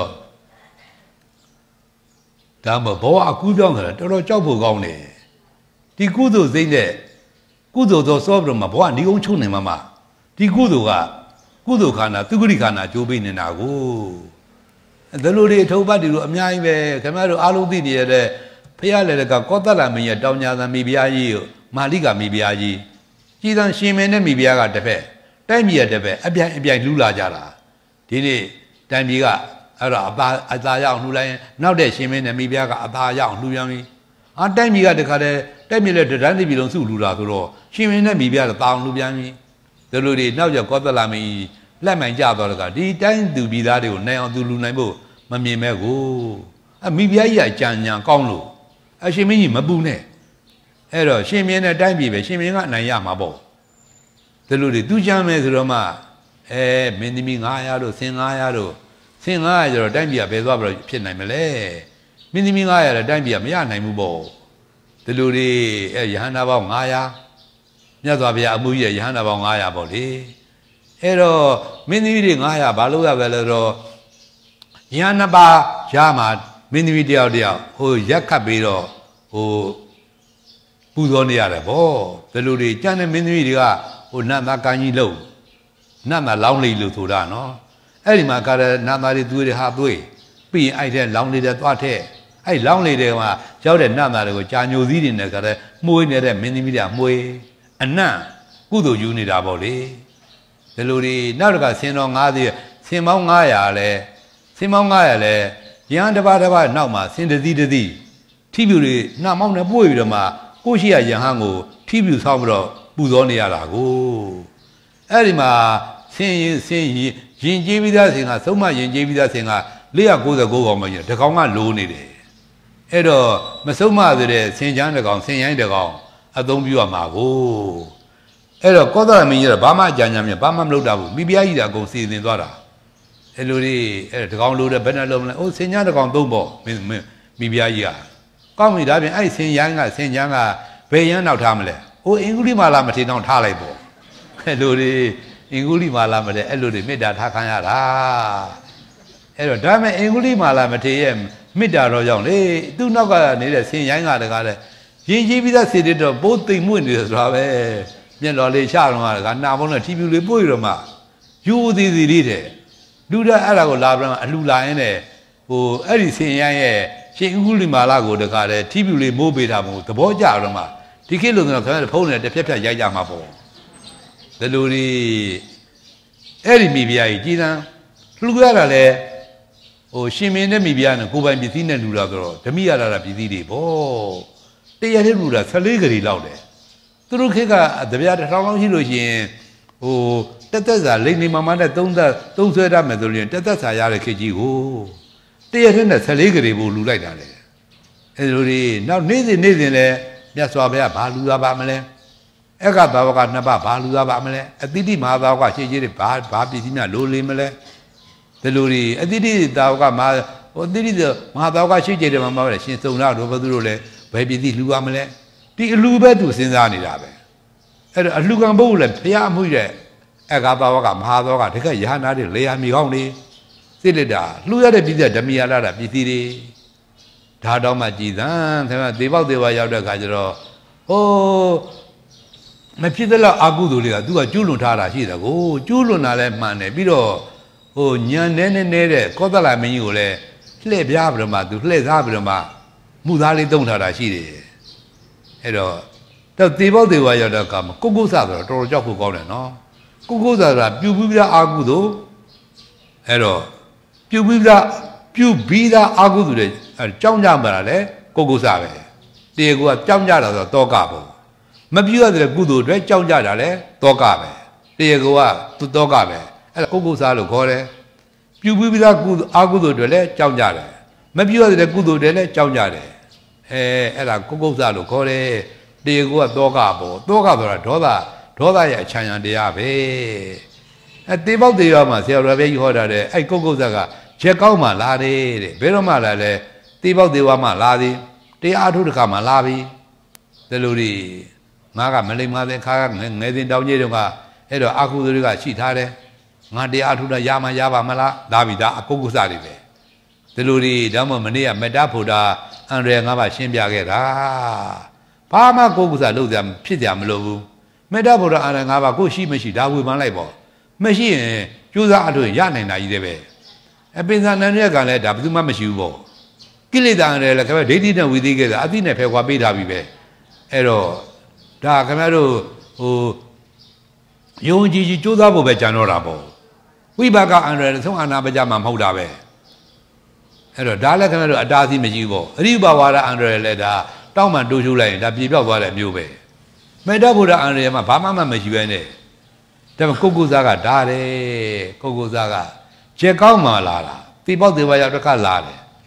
Speaker 1: ဒါမှဘဝအကူးပြောင်းတယ်တော်တော်ကြောက်ဖို့ကောင်းတယ်ဒီကုသိုလ်စိတ်နဲ့ကုသိုလ်သောစောပြီးတော့မှဘဝဏီအောင်ချုံနေမှာဒီကုသိုလ်ကကုသိုလ်ခန္ဓာသူဂရိခန္ဓာကျိုးပေးနေတာကိုဒါလိုတွေအထုပ်ပတ်တွေလိုအများကြီးပဲခင်ဗျားတို့အားလုံးသိနေရတဲ့ဖះလည်းကကောသလမင်းရဲ့တောင်ညာသံမိဖုရားကြီးကိုမာလိကမိဖုရားကြီးကြည်သံရှင်မင်းနဲ့မိဖုရားကတစ်ဖက်တိုက်မြေတစ်ဖက်အပြိုင်လှူလာကြတာဒီနေ့တိုင်မြေကအဲ့တော့အသာရအောင်လှူလိုက်ရင်နောက်တဲ့ရှင်မင်းနဲ့မိဖုရားကအသာရအောင်လှူပြန်ပြီတိုက်မြေကတခါတည်းတိုက်မြေလည်းတန်းတပြည်လုံးစုလှူတာဆိုတော့ရှင်မင်းနဲ့မိဖုရားကတောင်လှူပြန်ပြီဒီလိုတွေနောက်ကျကောသလမင်းလက်မှန်ကြသွားတော့ကဒီတိုင်းသူပြည်သားတွေကိုနိုင်အောင်သူလှူနိုင်ဖို့မမြင်မဲ့ကိုမိဖုရားကြီးကကြံညာကောင်းလို့အရှင်မင်းကြီးမပူနဲ့အဲ့တော့ရှင်မင်းနဲ့တိုင်းပြည်ပဲရှင်မင်းကအနိုင်ရမှာပေါ့ဒီလိုတွေသူကြမ်းမယ်ဆိုတော့မှမင်းသမီး900တို့ဆင်900တို့ဆင်900ကျတော့တိုင်းပြည်ကဘယ်သွားပြီးတော့ဖြစ်နိုင်မလဲမင်းသမီး900လည်းတိုင်းပြည်ကမရနိုင်ဘူးပေါ့ဒီလိုတွေရဟန္တာပေါင်း900မြတ်စွာဘုရားအမှုကြီးရဟန္တာပေါင်း900ပေါ့လေအဲ့တော့မင်းသမီးတွေ900ဘာလို့ရပဲလဲတော့ရဟန္တာပါရမှာမင်းသမီးတယောက်ဟိုရက်ခတ်ပြီးတော့ဟိုပူဇော်နေရတယ်ဗောဒီလိုတွေကြံတဲ့မင်းသမီးတွေကဟိုနတ်သားကန်းကြီးလို့နတ်သားလောင်းလိလို့ဆိုတာနော်အဲ့ဒီမှာကရနတ်သားတွေသွေးတွေဟာသွေးပြီးရင်အဲ့တဲ့လောင်းလေးတွေသွားထက်အဲ့လောင်းလေးတွေကရောက်တဲ့နတ်သားတွေကိုကြာညိုစည်းတွေနဲ့ကရမှုေးနေတဲ့မင်းသမီးတွေကမှုေးအနံ့ကုသိုလ်ယူနေတာဗောလေဒီလိုတွေနောက်တစ်ခါဆင်တော်90ဆင်ပေါင်း900လဲဆင်ပေါင်း900လဲရဟန်းတစ်ပါးနောက်မှာဆင်တသီးထိပြူတွေနှာမောင်းနဲ့ပွေပြီးတော့မှကိုရှိရယဟန်ကိုထိပြူဆောင်းပြီးတော့ပူဇော်နေရတာကိုအဲ့ဒီမှာဆင်ရင်ကျေးပြီးသားဆင်ကသုံးမရင်ကျေးပြီးသားဆင်က499ကောင်မှရှိတယ်တကောင်ကလိုးနေတယ်အဲ့တော့မဆုံးမဆိုတဲ့ဆင်ချမ်းတကောင်ဆင်ရိုင်းတကောင်အသုံးပြုရမှာကိုအဲ့တော့ကောသလမင်းကြီးကဘာမှအကြံဉာဏ်မြဘာမှမလုပ်တာဘူးမိဖုရားကြီးကအကုန်စီစဉ်သွားတာအဲ့လိုလေးအဲ့တကောင်လိုးတယ်ဘယ်နဲ့လုံးမလဲအိုးဆင်ချမ်းတကောင်သုံးပေါ့မိဖုရားကြီးကကောင်းပြီဒါပြင်အဲ့ဆင်ချမ်းကဘယ်ရန်နောက်ထားမလဲအိုးအင်္ဂုလိမာလာမထေတောင်ထားလိုက်ပေါ့အဲ့လိုလေးအင်္ဂုလိမာလာမထေအဲ့လိုတွေမေတ္တာထားခံရတာအဲ့တော့ဒါမဲ့အင်္ဂုလိမာလာမထေရဲ့မေတ္တာတော်ကြောင့်လေသူ့နောက်ကနေတဲ့ဆင်ရိုင်းကတကားတဲ့ရင်ကြီးပြီးသားစေတတော့ပိုးသိမ်မွေ့နေဆိုတာပဲမျက်တော်လေးချတော့ကနာမုန်းနဲ့ထီပြူလေးပွေ့တော့မှယူသေးသေးလေးတဲ့လူတဲ့အဲ့ဒါကိုလာပြန်အလှလာရင်းနဲ့ဟိုအဲ့ဒီဆင်ရိုင်းရဲ့ရှင်အင်္ဂုလိမာလာကိုတကားတဲ့ထီပြူလေးမိုးပေးတာမဟုတ်သဘောကျတော့မှဒီခေတ်လို့ဆိုတော့ခင်ဗျားဖုန်းနဲ့တစ်ဖြတ်ရိုက်ကြမှာပေါ့ဒီလိုတွေအဲ့ဒီမိဖုရားကြီးကြည်သံလှူရတာလေဟိုရှင်မင်းနဲ့မိဖုရားနဲ့ကိုပိုင်ပစ္စည်းနဲ့လှူတာဆိုတော့ဓမိရတာပစ္စည်းတွေပေါ့တရထဲလှူတာ14ဂရီလောက်တယ်သူတို့ခေတ်ကတပြားတစ်ထောင်လောက်ရှိလို့ရှိရင်ဟိုတက်သက်စာလိမ့်နေမမနဲ့သုံးဆွဲတတ်မယ်ဆိုရင်တက်သက်စာရတဲ့ခေတ်ကြီးကိုတရထဲနဲ့14ဂရီပို့လှူလိုက်တာလေအဲ့လိုတွေနောက်နေ့စဉ်လဲမြတ်စွာဘုရားဘာလူသားပါမလဲအက္ခသာဝကနှစ်ပါးဘာလူသားပါမလဲအတိတိမဟာသာဝကရှေ့ကြီးတွေဘာပစ္စည်းများလိုလေမလဲဒီလိုတွေအတိတိသာဝကမဟာဟိုအတိတိမဟာသာဝကရှေ့ကြီးတွေမှာမဟုတ်လေရှင်စုံနာတို့ဘယ်သူတို့လဲဘယ်ပစ္စည်းလူပါမလဲဒီအလူပဲသူစဉ်းစားနေတာပဲအဲ့တော့အလူကံဘုတ်လည်းဘုရားအမှုတဲ့အက္ခသာဝကမဟာသာဝကတကယ်ယဟနာတွေလေယာမီကောင်းနေစိတ်လက်တာလှူရတဲ့ပစ္စည်းဓမ္မယာလာတာပစ္စည်းတွေဒါတော့မှကြည်သံခင်ဗျသေပေါက်သေးပါရောက်တဲ့ခါကျတော့ဟိုမဖြစ်တဲ့လောက်အာကုသိုလ်တွေကသူကကျူးလွန်ထားတာရှိတယ်ကိုကျူးလွန်တာလည်းမှန်တယ်ပြီးတော့ဟိုညံနေတဲ့ကောသလမင်းကြီးကိုလည်းလှည့်ပြားပြီးတော့မှသူလှည့်စားပြီးတော့မှမှုသားလေးတုံးထားတာရှိတယ်အဲ့တော့သေပေါက်သေးပါရောက်တဲ့အခါမှာကုက္ကုဆဆိုတော့တော်တော်ကြောက်ဖို့ကောင်းတယ်နော်ကုက္ကုဆဆိုတာပြုပြီးသားအာကုသိုလ်အဲ့တော့ပြုပြီးသားအာကုသိုလ်တွေကြောင်းကြမှာလေကုက္ကုဆပဲတေကူကကြောင်းကြတာဆိုတော့တောကပေါ့မပြုရတဲ့ကုသိုလ်တွေကြောင်းကြတာလေတောကပဲတေကူကသူတောကပဲအဲ့ဒါကုက္ကုဆလို့ခေါ်တယ်ပြုပြီးသားအာကုသိုလ်တွေလည်းကြောင်းကြတယ်မပြုရတဲ့ကုသိုလ်တွေလည်းကြောင်းကြတယ်အဲ့ဒါကုက္ကုဆလို့ခေါ်တယ်တေကူကတောကပေါ့တောကဆိုတာဒေါသရဲ့အချမ်းရံတရားပဲတေပေါက်သေးရမှာဆရာတော်ဘုရားကြီးဟောတာတဲ့အဲ့ကုက္ကုဆကချက်ကောက်မှလာတယ်တဲ့ဘယ်တော့မှလာလဲတေပေါက်သေးဝမှလာသည်တရားထုတခါမှလာပြီဒီလိုတွေငါကမလိမ္မာတဲ့ခါကငယ်စဉ်တောင်းကြီးတုန်းကအဲ့တော့အာကုသိုလ်တွေကရှိထားတယ်ငါတရားထုတာရမှရပါမလားဒါပြီဒါအကုက္ကုဆတွေပဲဒီလိုတွေဒါမှမနေ့ကမေတ္တာဖို့တာအန္တရာယ်ငါးပါးရှင်းပြခဲ့တာဘာမှကုက္ကုဆလုပ်ကြဖြစ်ကြမလို့ဘူးမေတ္တာဖို့တာအန္တရာယ်ငါးပါးကိုရှိမရှိဒါဝေဖန်လိုက်ပေါ့မရှိရင်ကြိုးစားအထုရနိုင်တာကြီးတယ်ပဲအပင်စာနန္ဒရကလည်းဒါဘယ်သူမှမရှိဘူးပေါ့ကိလေသာတွေလည်းခင်ဗျဒိဋ္ဌိနဲ့ဝိသိကိစ္စအသိနဲ့ဖယ်ခွာပေးထားပြီပဲအဲ့တော့ဒါခင်ဗျားတို့ဟိုယုံကြည်ကြိုးစားဖို့ပဲကြံတော့တာပေါ့ဝိပါကအန္တရာယ်ဆုံးအာနာပကြမှာမဟုတ်တာပဲအဲ့တော့ဒါလည်းခင်ဗျားတို့အတားအဆီးမရှိဘူးပေါ့အရိပါဝါဒအန္တရာယ်လည်းဒါတောင်းမှတိုးချိုးလိုက်ရင်ဒါပြေပြောက်သွားတဲ့မျိုးပဲမေတ္တာဘုရားအန္တရာယ်မှာဘာမှမရှိပဲနဲ့ဒါပေမဲ့ကုက္ကုဆကဒါတယ်ကုက္ကုဆကချက်ကောင်းမှလာတာတိပေါက်သေးပါရောက်တစ်ခါလာတယ်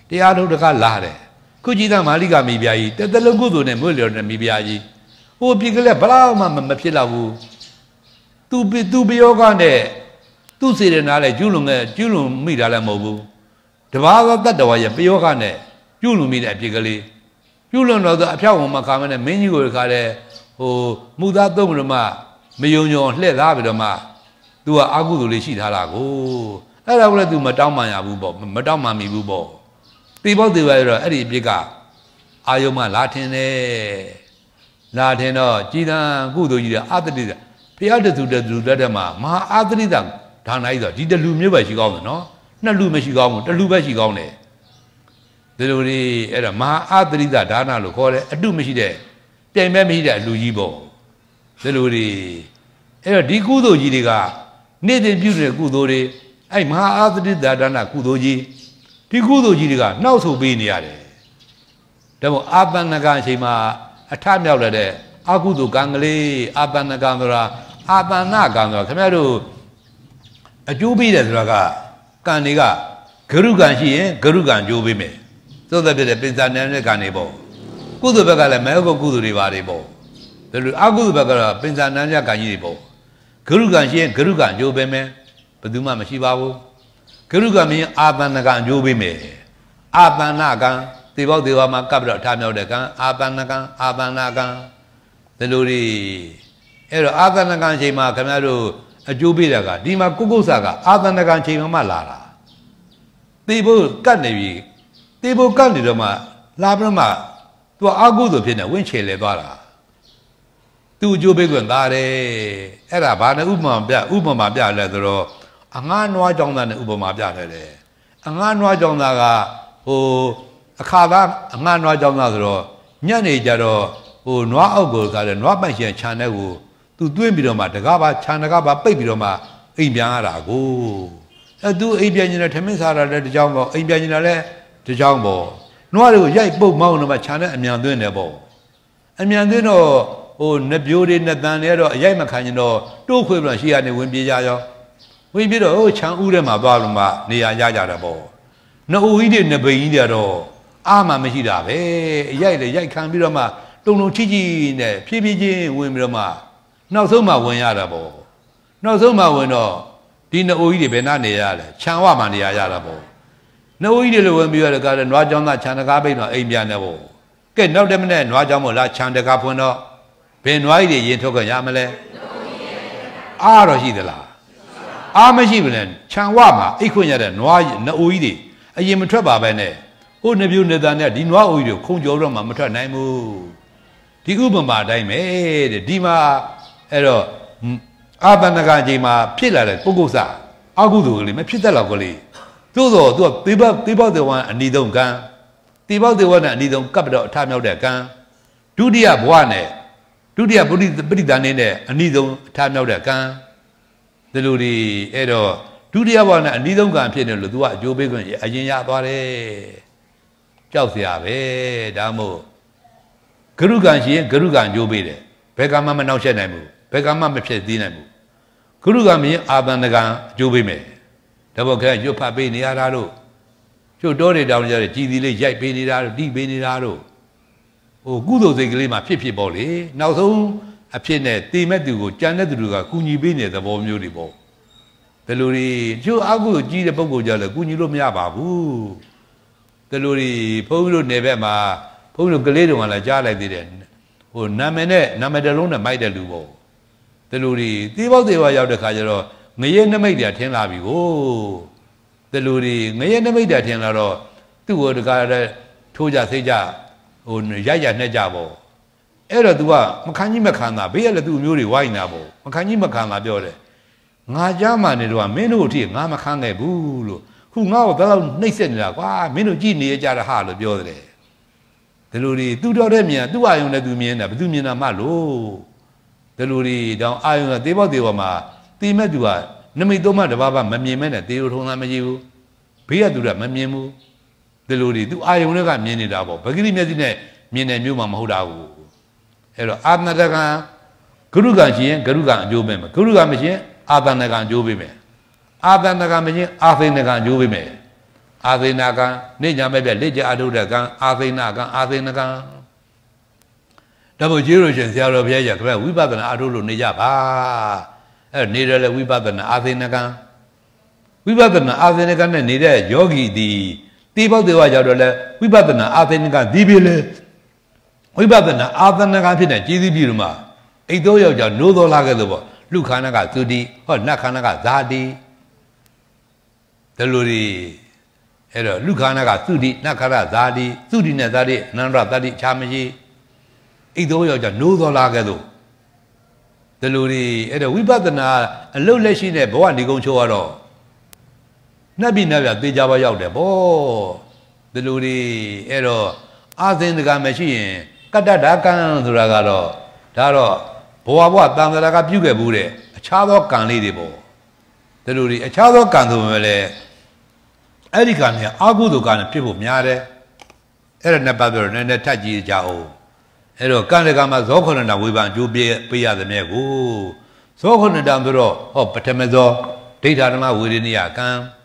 Speaker 1: တရားထုတ်တကလာတယ်ခုကြည့်တာမာလိကမိပြာကြီးတတလုံးကုသိုလ်နဲ့မွေးလျော်တဲ့မိပြာကြီးဟိုပြစ်ကလေးဘလောက်မှမဖြစ်တော့ဘူးသူပယောကနဲ့သူ့စေရနာလဲကျူးလွန်မိတာလည်းမဟုတ်ဘူးတဘာသောတတ္တဝါရဲ့ပယောကနဲ့ကျူးလွန်မိတဲ့အပြစ်ကလေးကျူးလွန်တော့အဖြောက်ဝင်မှခါမနဲ့မင်းကြီးကိုခါတဲ့ဟိုမူသားသုံးလို့မှမယုံညောလှည့်သားပြီးတော့မှ तू အာကုသိုလ်လေးရှိထားတာကိုအဲ့ဒါကလည်း तू မတောင်းမှန်ရဘူးပေါ့မတောင်းမှန်မိဘူးပေါ့တိဘောတေဝရတော့အဲ့ဒီအပြစ်ကအာယုံမှလာထင်တယ်လာထင်တော့ကြည်တံကုသိုလ်ကြီးတဲ့အတ္တိတဘုရားတသူလက်ထက်မှာမဟာအတ္တိတဒါနကြီးဆိုဒီတလူမျိုးပဲရှိကောင်းတယ်နော်နှစ်လူမရှိကောင်းဘူးတလူပဲရှိကောင်းတယ်ဒီလိုလေးအဲ့ဒါမဟာအတ္တိတဒါနလို့ခေါ်တယ်အတုမရှိတဲ့ပြိုင်မဲ့မရှိတဲ့အလူကြီးပေါ့ဒီလိုလေးအဲ့တော့ဒီကုသိုလ်ကြီးတွေကနေ့စဉ်ပြုတဲ့ကုသိုလ်တွေအဲ့မဟာအတ္တိတဒါနကုသိုလ်ကြီးဒီကုသိုလ်ကြီးတွေကနှောက်ဆိုပေးနေရတယ်ဒါမို့အာပန္နကအချိန်မှာအထမြောက်လာတဲ့အကုသိုလ်ကံကလေးအာပန္နကံဆိုတာအာပန္နကံဆိုတာခင်ဗျားတို့အကျိုးပေးတယ်ဆိုတာကကံတွေကဂရုကံရှိရင်ဂရုကံအကျိုးပေးမယ်သို့သော်ပြတဲ့ပိဿာနေတဲ့ကံတွေပေါ့ကုသိုလ်ဘက်ကလည်းမဲကုသိုလ်တွေပါတယ်ပေါ့ဒါလိုအကုသိုလ်ဘက်ကတော့ပိဿာနေတဲ့ကံကြီးတွေပေါ့ဂရုကံရှိရင်ဂရုကံအကျိုးပေးမယ်ဘယ်သူမှမရှိပါဘူးဂရုကံမြင်အာပန္နကံအကျိုးပေးမယ်အာပန္နကံသေဘောသေဝမှာကပ်ပြီးတော့ထားမြောက်တဲ့ကံအာပန္နကံအာပန္နကံဒီလိုတွေအဲ့တော့အာပန္နကံချိန်မှာခင်ဗျားတို့အကျိုးပေးတာကဒီမှာကုက္ကုဆာကအာပန္နကံချိန်မှလာတာသေဖို့ကတ်နေပြီသေဖို့ကတ်နေတော့မှလာပြီးတော့မှသူအကုသိုလ်ဖြစ်နေဝင့်ချေလေသွားတာသူအကျိုးပေးခွင့်သားတယ်အဲ့ဒါဘာနဲ့ဥပမာပြလဲဆိုတော့အငှားနွားကြောင်းသားနဲ့ဥပမာပြတယ်အငှားနွားကြောင်းသားကဟိုအခါသားအငှားနွားကြောင်းသားဆိုတော့ညနေကြတော့ဟိုနွားအောက်ကိုကလည်းနွားပိုင်ရှင်ခြံတဲ့ကိုသူတွင်းပြီးတော့မှတကားပါခြံတကားပါပိတ်ပြီးတော့မှအိမ်ပြန်ရတာကိုအဲသူအိမ်ပြန်နေတဲ့ထမင်းစားတာလည်းတကြောင်ပေါ့အိမ်ပြန်နေတာလည်းတကြောင်ပေါ့နွားတွေကိုရိုက်ပုတ်မောင်းတော့မှခြံနဲ့အမြန်သွင်းတယ်ပေါ့အမြန်သွင်းတော့ဟိုနှစ်ပြိုးတွေနှစ်တန်တွေတော့အရိုက်မခံရင်တော့တိုးခွေပြီးတော့ရှေ့ကနေဝင်ပြေးကြရောဝင်ပြေးတော့ဟိုခြံဥထဲမှာသွားလို့မှနေရာရကြတယ်ပေါ့နှစ်ဦးကြီးတွေနှစ်ပိန်ကြီးတွေတော့အာမှမရှိတာပဲအရိုက်လေရိုက်ခံပြီးတော့မှတုံတုံချီချီနဲ့ဖြည်းဖြည်းချင်းဝင်ပြီးတော့မှနောက်ဆုံးမှဝင်ရတာပေါ့နောက်ဆုံးမှဝင်တော့ဒီနှစ်ဦးကြီးတွေဘယ်နှနေရလဲခြံဝမှနေရရတာပေါ့နှစ်ဦးကြီးတွေလည်းဝင်ပြီးတော့ကလည်းနွားကြောင်းသားခြံတကားပိတ်တော့အိမ်ပြန်တယ်ပေါ့ကဲနောက်တစ်မိနစ်နွားကြောင်းမို့လားခြံတကားဖွင့်တော့ဘယ်နွားကြီးတွေရင်ထုတ်ကြရမလဲအားတော့ရှိသလားအားမရှိဘူးလေခြံဝမှာအိတ်ခွင့်ရတဲ့နွားနှစ်ဦးကြီးတွေအရင်မထွက်ပါပဲနဲ့ဟိုနှစ်ပြိုးနှစ်တန်နဲ့ဒီနွားဦးကြီးတွေခုံကြောတော့မှမထွက်နိုင်ဘူးဒီဥပမာအတိုင်းပဲတဲ့ဒီမှာအဲ့တော့အာပန္နကအချိန်မှာဖြစ်လာတဲ့ပုဂ္ဂိုလ်စအကုသိုလ်ကလေးမဖြစ်တတ်တော့ကလေးသို့တော့သူကသေဘောသေဝံအနိဒုံကံသေဘောသေဝံနဲ့အနိဒုံကပ်ပြီးတော့အထမြောက်တဲ့ကံဒုတိယဘဝနဲ့ဒုတိယပရိသန်နဲ့အနိဒုံအထမြောက်တဲ့ကံဒီလိုဒီအဲ့တော့ဒုတိယဘဝနဲ့အနိဒုံကံဖြစ်နေလို့သူကအကျိုးပေးခွင့်အရင်ရသွားတယ်ကြောက်စရာပဲဒါမို့ဂရုကံရှိရင်ဂရုကံအကျိုးပေးတယ်ဘယ်ကမှမနှောက်ယှက်နိုင်ဘူးဘယ်ကမှမဖြစ်သေးနိုင်ဘူးဂရုကံမြင်အာပန္နကံအကျိုးပေးမယ်ဒါပေမဲ့ခဲရွတ်ဖတ်ပေးနေရတာတို့ကျုပ်တော်တွေတောင်းကြတဲ့ကြည်သီလေးရိုက်ပေးနေတာတို့တိပေးနေတာတို့ဟိုကုသိုလ်စိတ်ကလေးမှဖြစ်ပေါ့လေနောက်ဆုံးအဖြစ်နဲ့တည်မဲ့သူကိုကြံတဲ့သူတွေကကူညီပေးနေတဲ့သဘောမျိုးတွေပေါ့ဒီလိုတွေကျိုးအကုသိုလ်ကြီးတဲ့ပုံကိုကြလဲကူညီလို့မရပါဘူးဒီလိုတွေဘုန်းကြီးတို့နယ်ဘက်မှာဘုန်းကြီးတို့ကလေးတော်ကလည်းကြားလိုက်သေးတယ်ဟိုနာမည်တစ်လုံးနဲ့မိုက်တဲ့လူပေါ့ဒီလိုတွေသေဘောသေဝရောက်တဲ့ခါကျတော့ငရဲနမိတ်တွေထင်းလာပြီကိုဒီလိုတွေငရဲနမိတ်တွေထင်းလာတော့သူ့ကိုတကားတဲ့ထိုးကြစိတ်ကြဟိုရိုက်နှက်ကြပေါ့အဲ့တော့ तू ကမခံကြီးမခံတာဘေးကလည်းသူ့မျိုးတွေဝိုင်းနေတာပေါ့မခံကြီးမခံတာပြောတယ်ငါကြားမှနေတော့မင်းတို့အထိငါမခံခဲ့ဘူးလို့ခုငါ့ကိုဘယ်တော့နှိပ်စက်နေတာကွာမင်းတို့ကြည်နေကြတာဟာလို့ပြောတယ်ဒီလိုတွေသူတော်တဲ့မြင်သူ့အာယုံနဲ့သူမြင်တာဘယ်သူမြင်တာမှလို့ဒီလိုတွေတောင်အာယုံကသေဘောသေဝမှာတိမဲ့သူကနမိတ်သုံးပါးတစ်ပါးမမြင်မဲ့နဲ့သေလိုထုံတာမရှိဘူးဘေးကသူကမမြင်ဘူးဒီလိုတွေသူအာယုံတွေကမြင်နေတာပေါ့ပဂရိမျက်စိနဲ့မြင်တဲ့မျိုးမှမဟုတ်တာဘူးအဲ့တော့အာတနကံဂရုကံရှိရင်ဂရုကံအကျိုးပေးမယ်ဂရုကံမရှိရင်အာတနကံအကျိုးပေးမယ်အာတနကံမရှိရင်အာသိနကံအကျိုးပေးမယ်အာသေနာကံနေညာမဲ့ပြလက်ကြအထုတဲ့ကံအာသေနာကံအာသေနကံဒါမို့ကျေးလို့ရှင်ဆရာတော်ဘုရားကြီးကဝိပဿနာအထုလို့နေကြပါအဲ့နေတယ်လေဝိပဿနာအာသေနကံဝိပဿနာအာသေနကံနဲ့နေတဲ့ယောဂီဒီတိဘောတေဝကြောင့်တော့လေဝိပဿနာအာသေနကံဒီပြီလေဝိပဿနာအာသေနကံဖြစ်တဲ့ကျေးဇူးပြုလို့မှာအိတ်တော်ယောက်ျားနိုးတော်လာခဲ့လို့ပေါ့လူခန္ဓာကသုတိဟောနတ်ခန္ဓာကဇာတိဒါလိုဒီအဲ့တော့လူခန္ဓာကသုတိနတ်ခန္ဓာဇာတိသုတိနဲ့ဇာတိအနန္တတတိချာမရှိအိတ်တော်ယောက်ျားနိုးတော်လာခဲ့လို့ဒါလိုဒီအဲ့တော့ဝိပဿနာအလုတ်လက်ရှိတဲ့ဘဝဒီကုံချိုးကတော့နတ်ပြည်နတ်ပြသေချာပါရောက်တယ်ဗောဒါလိုဒီအဲ့တော့အာသင်တကမရှိရင်ကတ္တဒါကံဆိုတာကတော့ဒါတော့ဘဝတန်တရာကပြုခဲ့ဘူးတဲ့အခြားသောကံလေးတွေပေါ့ဒါလိုဒီအခြားသောကံဆိုပေမဲ့လည်းအဲ့ဒီကံကအာဟုသောကံနဲ့ဖြစ်ဖို့များတယ်အဲ့ဒါနဲ့ပတ်သက်တော့နည်းနည်းထပ်ကြည့်ကြအောင်အဲ့တော့ကံတကမှာဇောခဏတာဝေဖန်အကျိုးပေးရသမျှကိုဇောခဏတာဆိုတော့ဟောပထမဇောဒိဋ္ဌာဓမ္မဝေရဏိယကံ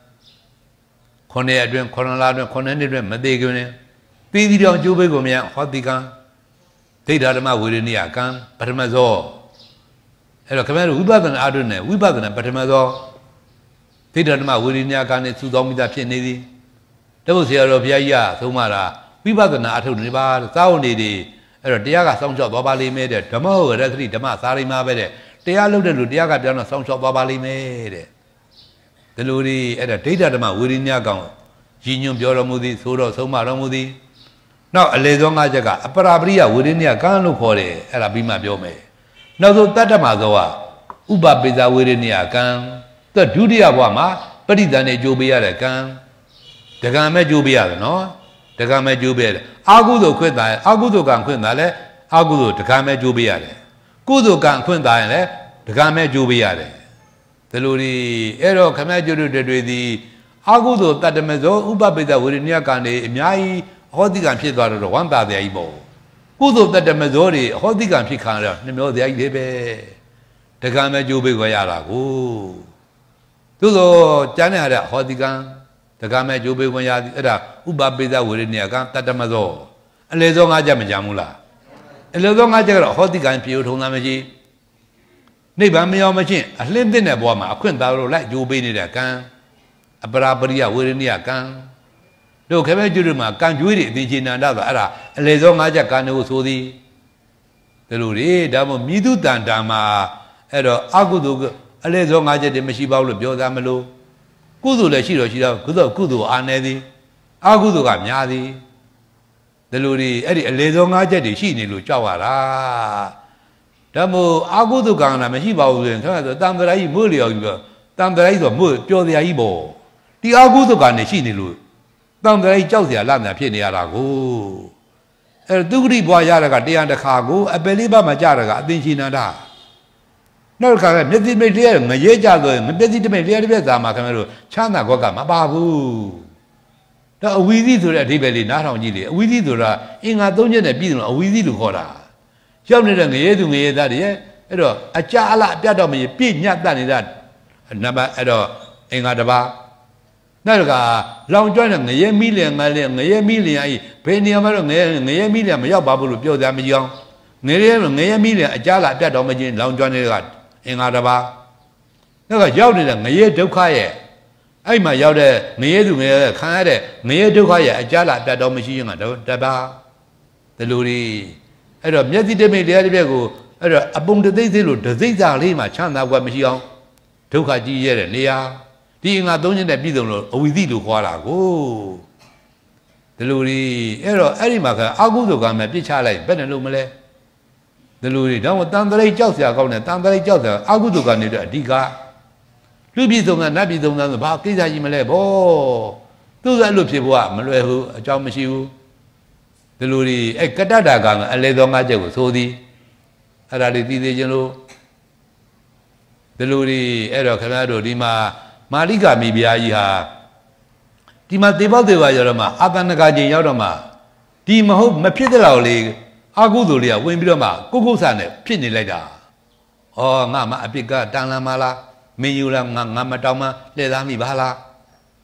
Speaker 1: 9ရက်အတွင်း9လအတွင်း9နှစ်အတွင်းမသေးခင်နဲ့ပြီးပြီးတော့အကျိုးပေးကိုမြန်ဟောတိကံဒိဋ္ဌာဓမ္မဝေရဏိယကံပထမဇောအဲ့တော့ခင်ဗျားတို့ဝိပဿနာအားထုတ်နေဝိပဿနာပထမဇောဒိဋ္ဌာဓမ္မဝေရဏိယကံနဲ့သုသောမိတာဖြစ်နေသည်တပုတ်ဆရာတော်ဘုရားကြီးကသုံးပါတာဝိပဿနာအားထုတ်နေပါသာဝနေတွေအဲ့တော့တရားကစောင့်ရှောက်သွားပါလိမ့်မယ်တဲ့ဓမ္မဟောရသတိဓမ္မသာရိမာပဲတဲ့တရားလုပ်တဲ့လူတရားကပြောင်းတော့စောင့်ရှောက်သွားပါလိမ့်မယ်တဲ့ဒီလိုဒီအဲ့ဒါဒိဋ္ဌာဓမ္မဝေရဏိယကံရည်ညွှန်းပြောတော်မူသည်ဆိုတော့ဆုံးမတော်မူသည်နောက်အလေသော၅ချက်ကအပရာပရိယဝေရဏိယကံလို့ခေါ်တယ်အဲ့ဒါပြီးမှပြောမယ်နောက်ဆုံးတတ္တမဇောကဥပပိဇာဝေရဏိယကံသူဒုတိယဘဝမှာပရိသန်နဲ့ကြိုးပေးရတဲ့ကံဒကံမဲ့ကြိုးပေးရတယ်နော်ဒကံမဲ့ကြိုးပေးရတယ်အာဟုသောခွင့်သာအာဟုသောကံခွင့်သာလဲအာဟုသောဒကံမဲ့ကြိုးပေးရတယ်ကုသိုလ်ကံခွင့်သာရင်လဲဒကံမဲ့ကြိုးပေးရတယ်ဒီလိုဒီအဲ့တော့ခမဲကျွတ်တွေသည်အာဟုသောတတ္တမဇောဥပပိဇာဝေရဏိယကံတွေအများကြီးဟောတိကံဖြစ်သွားတော့ဝမ်းသာတရားကြီးပေါ့ကုသိုလ်တတ္တမဇောတွေဟောတိကံဖြစ်ခံရတော့နှမျောတရားကြီးတွေပဲဒကံမဲ့ကြိုးပေးခွင့်ရတာကိုသို့သောကျမ်းနဲ့ရတဲ့ဟောတိကံဒကံမဲ့ကြိုးပေးခွင့်ရသည်အဲ့ဒါဥပပိဇာဝေရဏိယကံတတ္တမဇောအလေသော၅ချက်မကြမ်းဘူးလားအလေသော၅ချက်ကတော့ဟောတိကံပြေထုံတာမရှိနိဗ္ဗာန်မရောက်မချင်းအလင်းသစ်တဲ့ဘဝမှာအခွင့်သာလို့လိုက်ကြိုးပေးနေတဲ့ကံအပရာပရိယဝေရဏိယကံတို့ခဲမဲကျွတ်မှာကံကြွေးတွေအသင်္ချေနန္ဒဆိုအဲ့ဒါအလေသော၅ချက်ကံတွေကိုဆိုသည်ဒီလိုတွေဒါမှမဟုတ်မြည်သူတန်တာမှာအဲ့တော့အကုသိုလ်အလေသော၅ချက်တွေမရှိပါဘူးလို့ပြောသားမလို့ကုသိုလ်လည်းရှိတော့ရှိတော့ကုသိုလ်အားနေသည်အကုသိုလ်ကများသည်ဒီလိုတွေအဲ့ဒီအလေသော၅ချက်တွေရှိနေလို့ကြောက်ရတာဒါမို့အကုသိုလ်ကံတာမရှိပါဘူးဆိုရင်ခါဆိုတန်တရာကြီးမို့လျော်ပြီးတော့တန်တရာကြီးဆိုမို့ပျော်စရာကြီးပေါ့ဒီအကုသိုလ်ကံနေရှိနေလို့တန်တရာကြီးကြောက်စရာလာများဖြစ်နေရတာကိုအဲ့သူဂရိဘွားရတာကတရားတစ်ခါကိုအပယ်လေးပါးမှာကြတာကအသင်္ချေနန္ဒနောက်တစ်ခါကမျက်စိမိတ်လေးငရဲကြဆိုရင်မျက်စိတမိတ်လေးတစ်ပြက်သာမှာခင်ဗျားတို့ချမ်းသာခွက်ကမပါဘူးဒါအဝီသီဆိုတဲ့အဓိပ္ပာယ်လေးနားထောင်ကြည့်လေအဝီသီဆိုတာအင်္ဂါ၃ချက်နဲ့ပြည်တယ်လို့အဝီသီလို့ခေါ်တာရောက်နေတဲ့ငရဲသူငရဲသားတွေအဲ့တော့အကြအလအပြတ်တော့မပြည့်ညတ်တတ်နေတာနံပါတ်အဲ့တော့အင်္ဂါတစ်ပါးနောက်ကလောင်ကျွမ်းတဲ့ငရဲမီးလျံငရဲမီးလျံအဲ့ဘယ်နေရာမှာတော့ငရဲမီးလျံမရောက်ပါဘူးလို့ပြောကြမကြည့်အောင်ငရဲမီးလျံအကြလအပြတ်တော့မချင်းလောင်ကျွမ်းတဲ့ကအင်္ဂါတစ်ပါးနောက်ကရောက်နေတဲ့ငရဲဒုက္ခရဲ့အဲ့မှာရောက်တဲ့ငရဲသူငရဲခံရတဲ့ငရဲဒုက္ခရဲ့အကြလအပြတ်တော့မရှိရင်ကတော့တပါးဒီလိုတွေအဲ့တော့မျက်စိတမိတ်တရားတစ်ပြက်ကိုအဲ့တော့အပုံတသိသိလို့ဒသိစာလေးမှာချမ်းသာကွက်မရှိအောင်ဒုက္ခကြီးရတဲ့နေရာဒီငါသုံးချက်နဲ့ပြည်စုံလို့အဝိသိလို့ခေါ်တာကိုဒီလိုတွေအဲ့တော့အဲ့ဒီမှာကအကုသိုလ်ကံမဲ့ပြစ်ချလိုက်ဘယ်နဲ့လို့မလဲဒီလိုတွေတော့တန်တရိတ်ကြောက်စရာကောင်းတယ်တန်တရိတ်ကြောက်စရာအကုသိုလ်ကံနေတော့အဓိကလူပြည်စုံကနတ်ပြည်စုံဆိုဘာကိစ္စကြီးမလဲဗောသူ့ကအဲ့လိုဖြစ်ဖို့ကမလွယ်ဘူးအကြောင်းမရှိဘူးဒီလိုတွေအဲ့ကတ္တတာကံအလေသော၅ချက်ကိုဆိုသည်အဲ့ဒါလေးသိသေးခြင်းလို့ဒီလိုတွေအဲ့တော့ခင်ဗျားတို့ဒီမှာမာလိကာမိဘုရားကြီးဟာဒီမှာသေဘောသေဝါရောက်တော့မှအာတဏကခြင်းရောက်တော့မှဒီမဟုတ်မဖြစ်တဲ့လောက်လေးအာကုသိုလ်လေးကဝင်ပြီးတော့မှကိုကုဆာနဲ့ဖြစ်နေလိုက်တာဩငါမအပြစ်ကတန်လန်မလားမင်းယူလားငါမတောင်းမလှည့်သားမိပါလား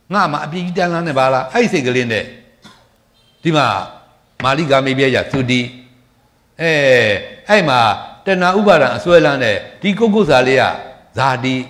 Speaker 1: ngã mà bị đàn lan này bà là ai sẽ cái lên đấy thì mà Mali kami biaya sudi ai mà tên nào ubara xuôi lan này đi cô sao liền ra đi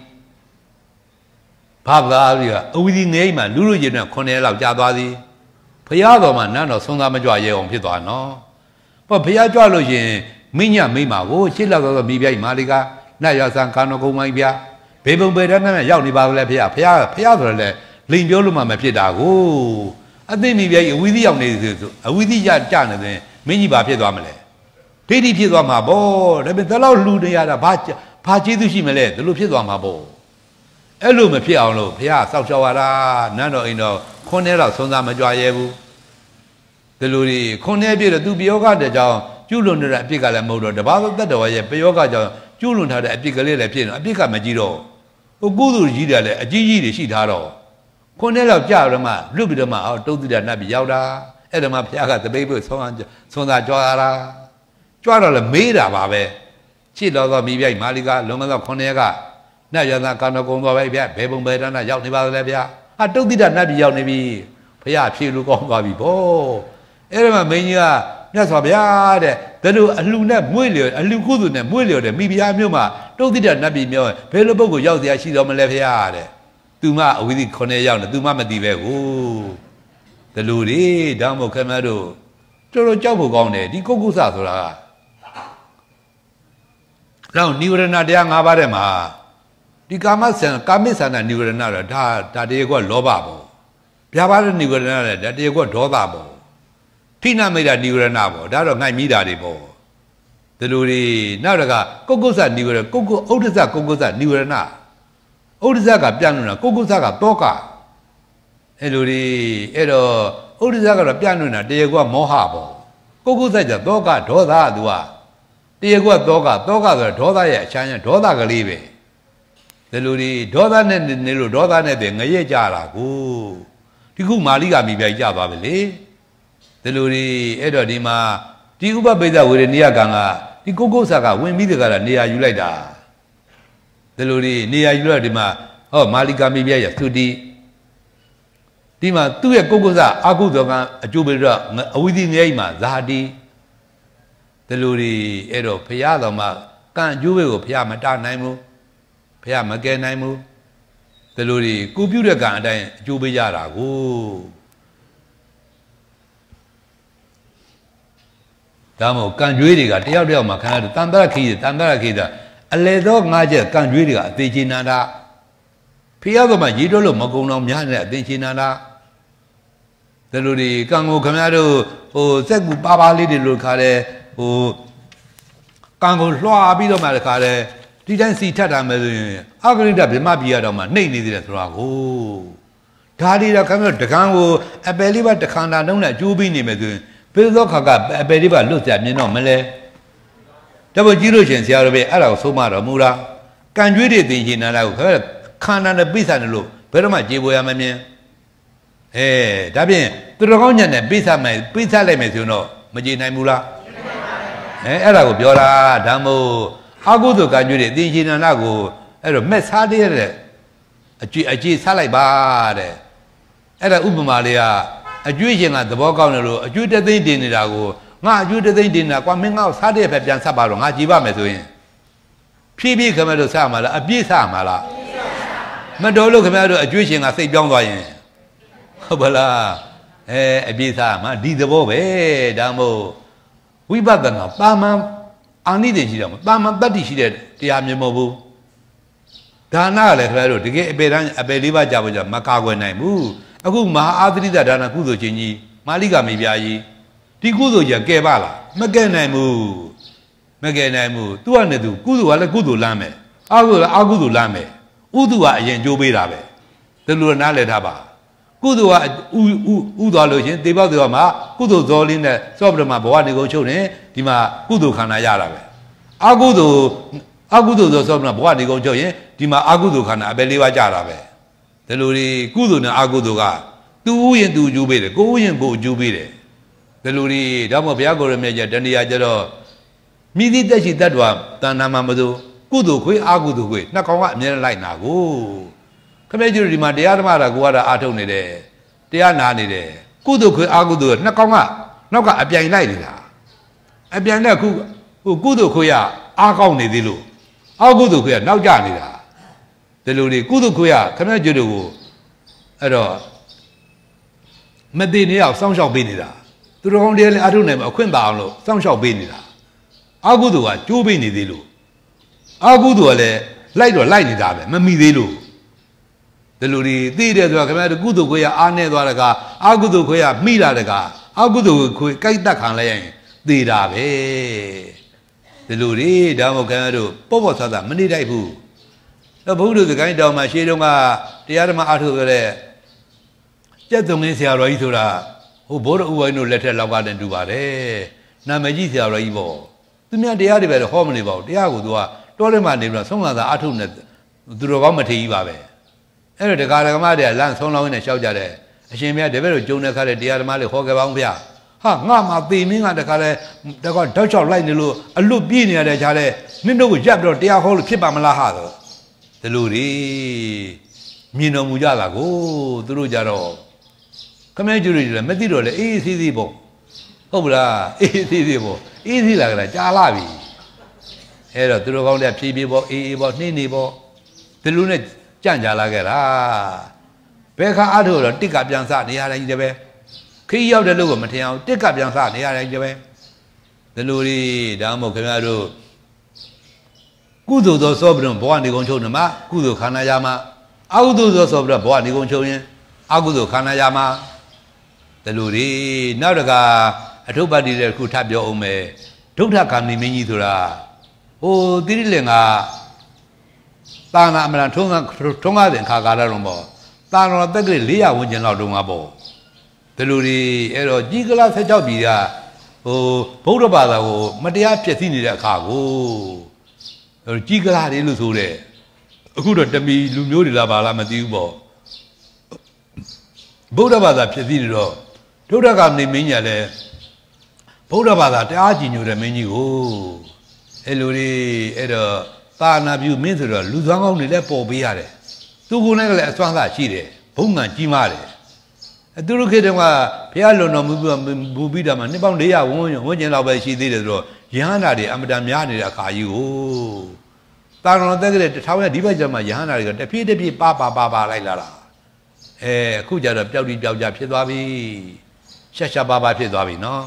Speaker 1: pháp ra đi à ui đi ngay mà lú gì nữa con này làm cha toa đi bây giờ đó mà nó xong ra mà cho ai ông phía toa nó bây giờ cho rồi gì mình nhà mình mà vô chỉ là cái mi biaya Mali ka nãy giờ sang cano cũng mai biaya bây giờ nó là giàu đi bao giờ bây giờ rồi là linh biểu luôn mà biết đã cô anh ấy mi biaya ui đi ông này ui đi cha này mình như bà phía toa mà lẽ thế đi phía toa mà bố để bên đó lâu lú này là bà chỉ tu sĩ mà lẽ đó lúc phía toa mà bốအဲ့လိုမဖြစ်အောင်လို့ဘုရားစောက်ရှောက်ရတာနတ်တော်အိမ်တော်ခွန်းထဲတော့ဆုံးသားမကြွားရဲဘူးဒီလိုတွေခွန်းထဲပြည့်တော့သူပယောဂတဲ့ကြောင့်ကျุလွန်တဲ့အပြစ်ကလည်းမဟုတ်တော့တပါးသောတတ္တဝါရဲ့ပယောဂကြောင့်ကျุလွန်ထားတဲ့အပြစ်ကလေးလည်းဖြစ်နေအပြစ်ကမကြီးတော့ဟိုကုသိုလ်ကြီးတယ်လည်းအကြီးကြီးတွေရှိထားတော့ခွန်းထဲတော့ကြာတော့မှလွတ်ပြီးတော့မှတုတ်တိတနတ်ပြီးရောက်တာအဲ့ဒါမှဘုရားကတပိတ်ဖို့ဆုံးသားကြွားရတာကြွားတော့လည်းမေးတာပါပဲချစ်တော်သောမိဖိုက်မာလီကလုံလောက်9ရက်ကnãy giờ ta còn nó cũng vào vậy bé bông bé đó là giàu đi bao giờ bé à đâu đi đặt nãy bị giàu này bị phải à phi lu con vào bị bố ấy mà mình như nãy sao bé đấy tới lúc lu nãy muối liều lu cú rồi nãy muối liều đấy mi bị am mà đâu đi đặt nãy bị miêu bé lu bông của giàu thì chỉ đó mà lấy phải à đấy tu mà ở cái con này giàu là tu mà đi về ô tới lúc đi đang một cái mà đồ cho nó cháu một con này đi cố sao rồi à rồi nhiều lần nào đang ngã ba đấy mà đi kami sana niwarana là đã đi qua lo ba bo, bia ba là niwarana là đã đi qua đóa ba bo, phi nam mới là niwarana bo, đã rồi ngay mi đã đi bo, từ lúc đi nào là cả cố sa niwarana, cố sa niwarana, âu sa cả piano na cố sa cả to cả, ấy lúc đi ấy đó âu sa cả piano na đi qua moha bo, cố sa chỉ to cả đóa da đua, đi qua to cả rồi đóa da vậy, chán đóa da cái gì vậy thế lúc đi đó nên lúc đó nên để ngay giờ là cô thì cô Mali cả mi bây giờ vào vậy thế lúc đi ở đó đi mà thì cô bây giờ về nhà càng à thì cô sao cả quên biết được là nhà du lịch đã thế lúc đi nhà du lịch đi mà Mali cả mi bây giờ tôi đi mà tôi cô sao aku đó cả chú bây giờ ở đi ngay mà ra đi thế lúc đi ở đó phải à đó mà càng chú bây giờ phải à mà ta này mu phải à mà cái này mu, từ lúc đi cô biểu được cả đây chú bây giờ là cô, đó mà càng duy đi cả theo mà khai được tan ra khi đó, anh lấy đó ngay giờ càng duy đi cả tiền chi nào đó, phía đó mà chỉ đó lúc mà công nông nhà này tiền chi nào đó, từ lúc đi càng ngô khai ra rồi, sẽ cũng ba lý đi luôn khai đấy, càng ngô loa bị đó mà khai đấy. đi đến xí thắt làm gì, ác quy đã bị mà bị ở đâu mà nei nei đi rồi cô, thà đi là cái gì đặc hàng cô, bây giờ đặc hàng là đâu này chú bị nei mà rồi, bây giờ các cái bây giờ lúc giờ mình nói mà lấy, cho bây giờ chuyện gì rồi bây giờ là số mà rồi mua ra, càng chú ý đến gì nào là cái khán giả nó biết sao nó, bây giờ mà chỉ vui mà mình, đặc biệt tôi nói cái này biết sao lại mà nó, mà chỉ này mua ra, là cái biểu là đảm bảo aku tu kan jadi di sini aku, mes hari ada, aji salai bar ada upama dia, aji jangan terbawa kau nelu, aji tertinggi di ni aku, ngah aji tertinggi di ni aku, mengau hari perjalanan sabar, ngah jiwa mesuin, pipi kemana sama lah, abi sama lah, mendolu kemana aji jangan sebiang doain, bala, abi sama, di terbawa, damu, wibadan, pamam. anh đi đến gì đó mà ba mà bắt đi gì đấy thì làm gì mà bu, đàn nào lại phải rồi thì cái bây giờ giờ bây giờ mà cao hơn này bu, aku mà ác đi ra đàn nào cũng rồi chuyện gì, mà đi cả mấy bây giờ thì cũng rồi giờ kêu ba là mà cái này mu, tu anh này tu, cũng rồi là cũng rồi làm ấy, aku rồi làm ấy, tu à hiện chỗ bây giờ vậy, từ lúc nào lại thà ba, cũng rồi đó rồi chuyện, thì bao giờ mà cũng rồi rồi lên này, sau đó mà bỏ đi câu chuyện này, thì mà cũng rồi khán giả ra vậy, aku rồi sau đó bỏ đi câu chuyện này, thì mà aku rồi khán giả bây giờ ra vậy, từ lúc đi cũng rồi này aku rồi cả, tu yên tu chú bây đấy, cô yên cô chú bây đấy, từ lúc đi đó mà bây giờ người mình giờ đến đi giờ đó, mình đi tới chỉ tới đó, ta nằm mà đâu, cũng rồi khơi aku rồi khơi, nó có ai mình lại nào cô. Kamaju Rima, the Adamara, Guada Atone, the Anani, Kudu, Agudu, Nakama, Naka, Abian Laila. Abian Kudu Kuya, Akoni Dilu. Agudu Kuya, now Janida. The Ludi, Kudu Kuya, Kamaju, Ado Medina, some shall be nida. To the only Adunem, a Quimbalo, some shall be nida. Agudua, two bini dilu. Aguduale, light or light it, Mammy dilu. The Ludi, the Gudu Kuya, Ane Dwaraga, Agudu Kuya, Miladaga, Agudu Kaitakan Layang, the Dabe. The Ludi, Damo Canadu, Pobosada, Manidaibu. The Buddha, the kind of Machidoma, the Adama Atu, Jatumisia Roitura, who bought a no letter Lava and Dubare, Namajisia Raibo. The mere the Adiva, homely about the Agudua, Toleman, some other Atunet, Duromati Ibabe. Every the Garamada land so long in a shout. She made the very Jonah Kale, the Adamali Hogabambia. Ha, Mamma beaming at the Kale, the God touch of light, a loop being at the Chale, Mino Jabdo, the whole Kipamalaha. The Ludi Mino Mujala, go through Jaro. Come here, Jury, Mediro, easy bo. Obla, easy bo. Easy like that, Jalavi. Era through all that Pibo, Ebo, Ninibo. The lunet Janjalagera. Becca Adu, take up Jansa, the other in the way. Key of the logo material, take up Jansa, the other in the way. The Ludi, Damo Camaro. Kudu do sobrum, Boani Gonchonama, Kudu Kanayama. Audu do sobra, Boani Gonchonian, Agudu Kanayama. The Ludi, Naraga, a tobadi there could tap your ome. Don't have come Minitura. Oh, Dirilinga Tana Amatonga, Tonga, and Kagarambo. Tana Bagri Lia, when you're not doing a bow. The Ludi, Ero, Gigala Sajabia, oh, Potobada, oh, Matia Piatini, a cargo. Gigala Ilusure. Who don't be Lumuri Bala Madibo. Potobada Piatino. Totagam ni Minyale. Potobada, the Arginu, the menu. Eluri, Edo, Tana View Mithra, Luzang only Lepo Biare. Tugunella Swanga Chile, Punga Chimare. A Durukema, Pialo no Bubida, Nibandia, when you know where she did it, Yana, the Amadam Yani, a Cayu. Tano, the Tower Divajama, Yana, the PDP Papa Baba Laila. Kuja of Jodi Jabja Pidavi, Shasha Baba Pidavi, no?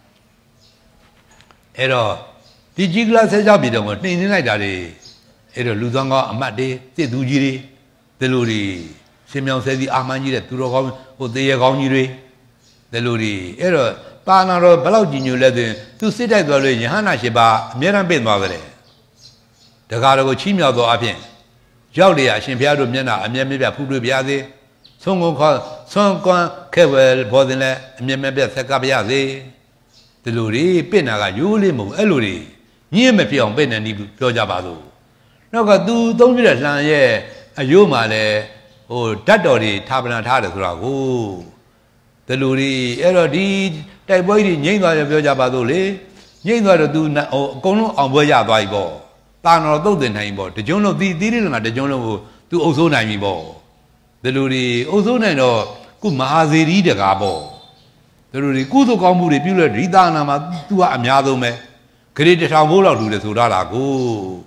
Speaker 1: Edo. The Jigla says, I'll be the one, like that. Edo Luzanga, Amade, the Dujiri, the Luri. Simeon said the Amani, the Turogam, or the Yagoni, the Luri. Edo, Panaro, Baloginu leather, to sit at the Hana Sheba, Miran Ben Mavere. The Garago Chimia do Apien. Jaudia, Shimpiado Mena, and Yamia Pudu Biazi, Songo called Songon, Kevel, Bodine, and Yamia Sakabiazi. The Luri, Penaga, Yulimu, Eluri. Ye may be on Ben and Pojabado. No, don't be a land, ye, a Yumale, or Dadori, Tabanata, Rago. The Luri, Erodi, that boy in Yenga Pojabado, Yenga do not go on Boya Bible. Tano do the name, the journal didn't at the journal to Ozona Bo. The Luri, Ozona no, Kumazi read a gabo. The Luri, Kudo Gomu, the Pula, Ridana, to Amiadome. Created a whole to the Sudara go.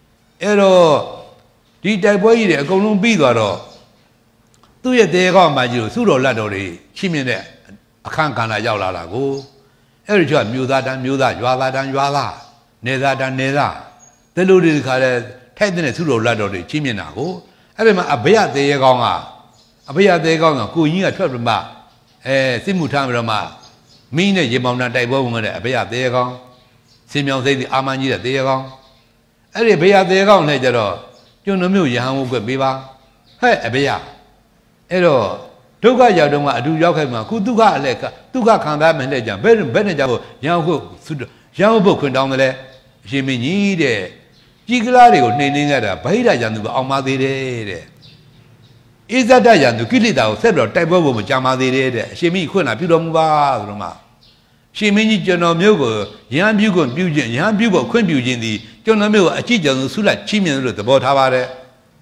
Speaker 1: Ero, did I boy a golden bidoro? Do you take on my you, Sudo Ladori, Chimine, a cancana yaula go? Ericha, Muda than Muda, Yuala than Yuala, Neda than Neda. The Ludi called Tendin Sudo Ladori, Chimina go. Everyman a bear de Gonga. A bear de Gonga, going a trouble, Simutam Rama. Mean a Yamona Daibo, a bear de Gong. Simeon said the Amani that they are gone. Every bear they are gone, Nedero. You know, Yamu could be back. Hey, a bear. Edo, Tuga Yadoma, do Yakama, Kutuga Leka, Tuga Kandam and Legend, Benedabo, Yamu, Yamu went down the left. She may need it. Giglario, naming at a Baida Yanu, Amadi. Is that Dayan to kill it out, several type of Jamadi, she may couldn't appear on Roma. She means General Mugo, Yan Bugon, Yan Bugo, Quim Bugin, the General Mill, a chicken, Sula, Chimian, the boat Havare.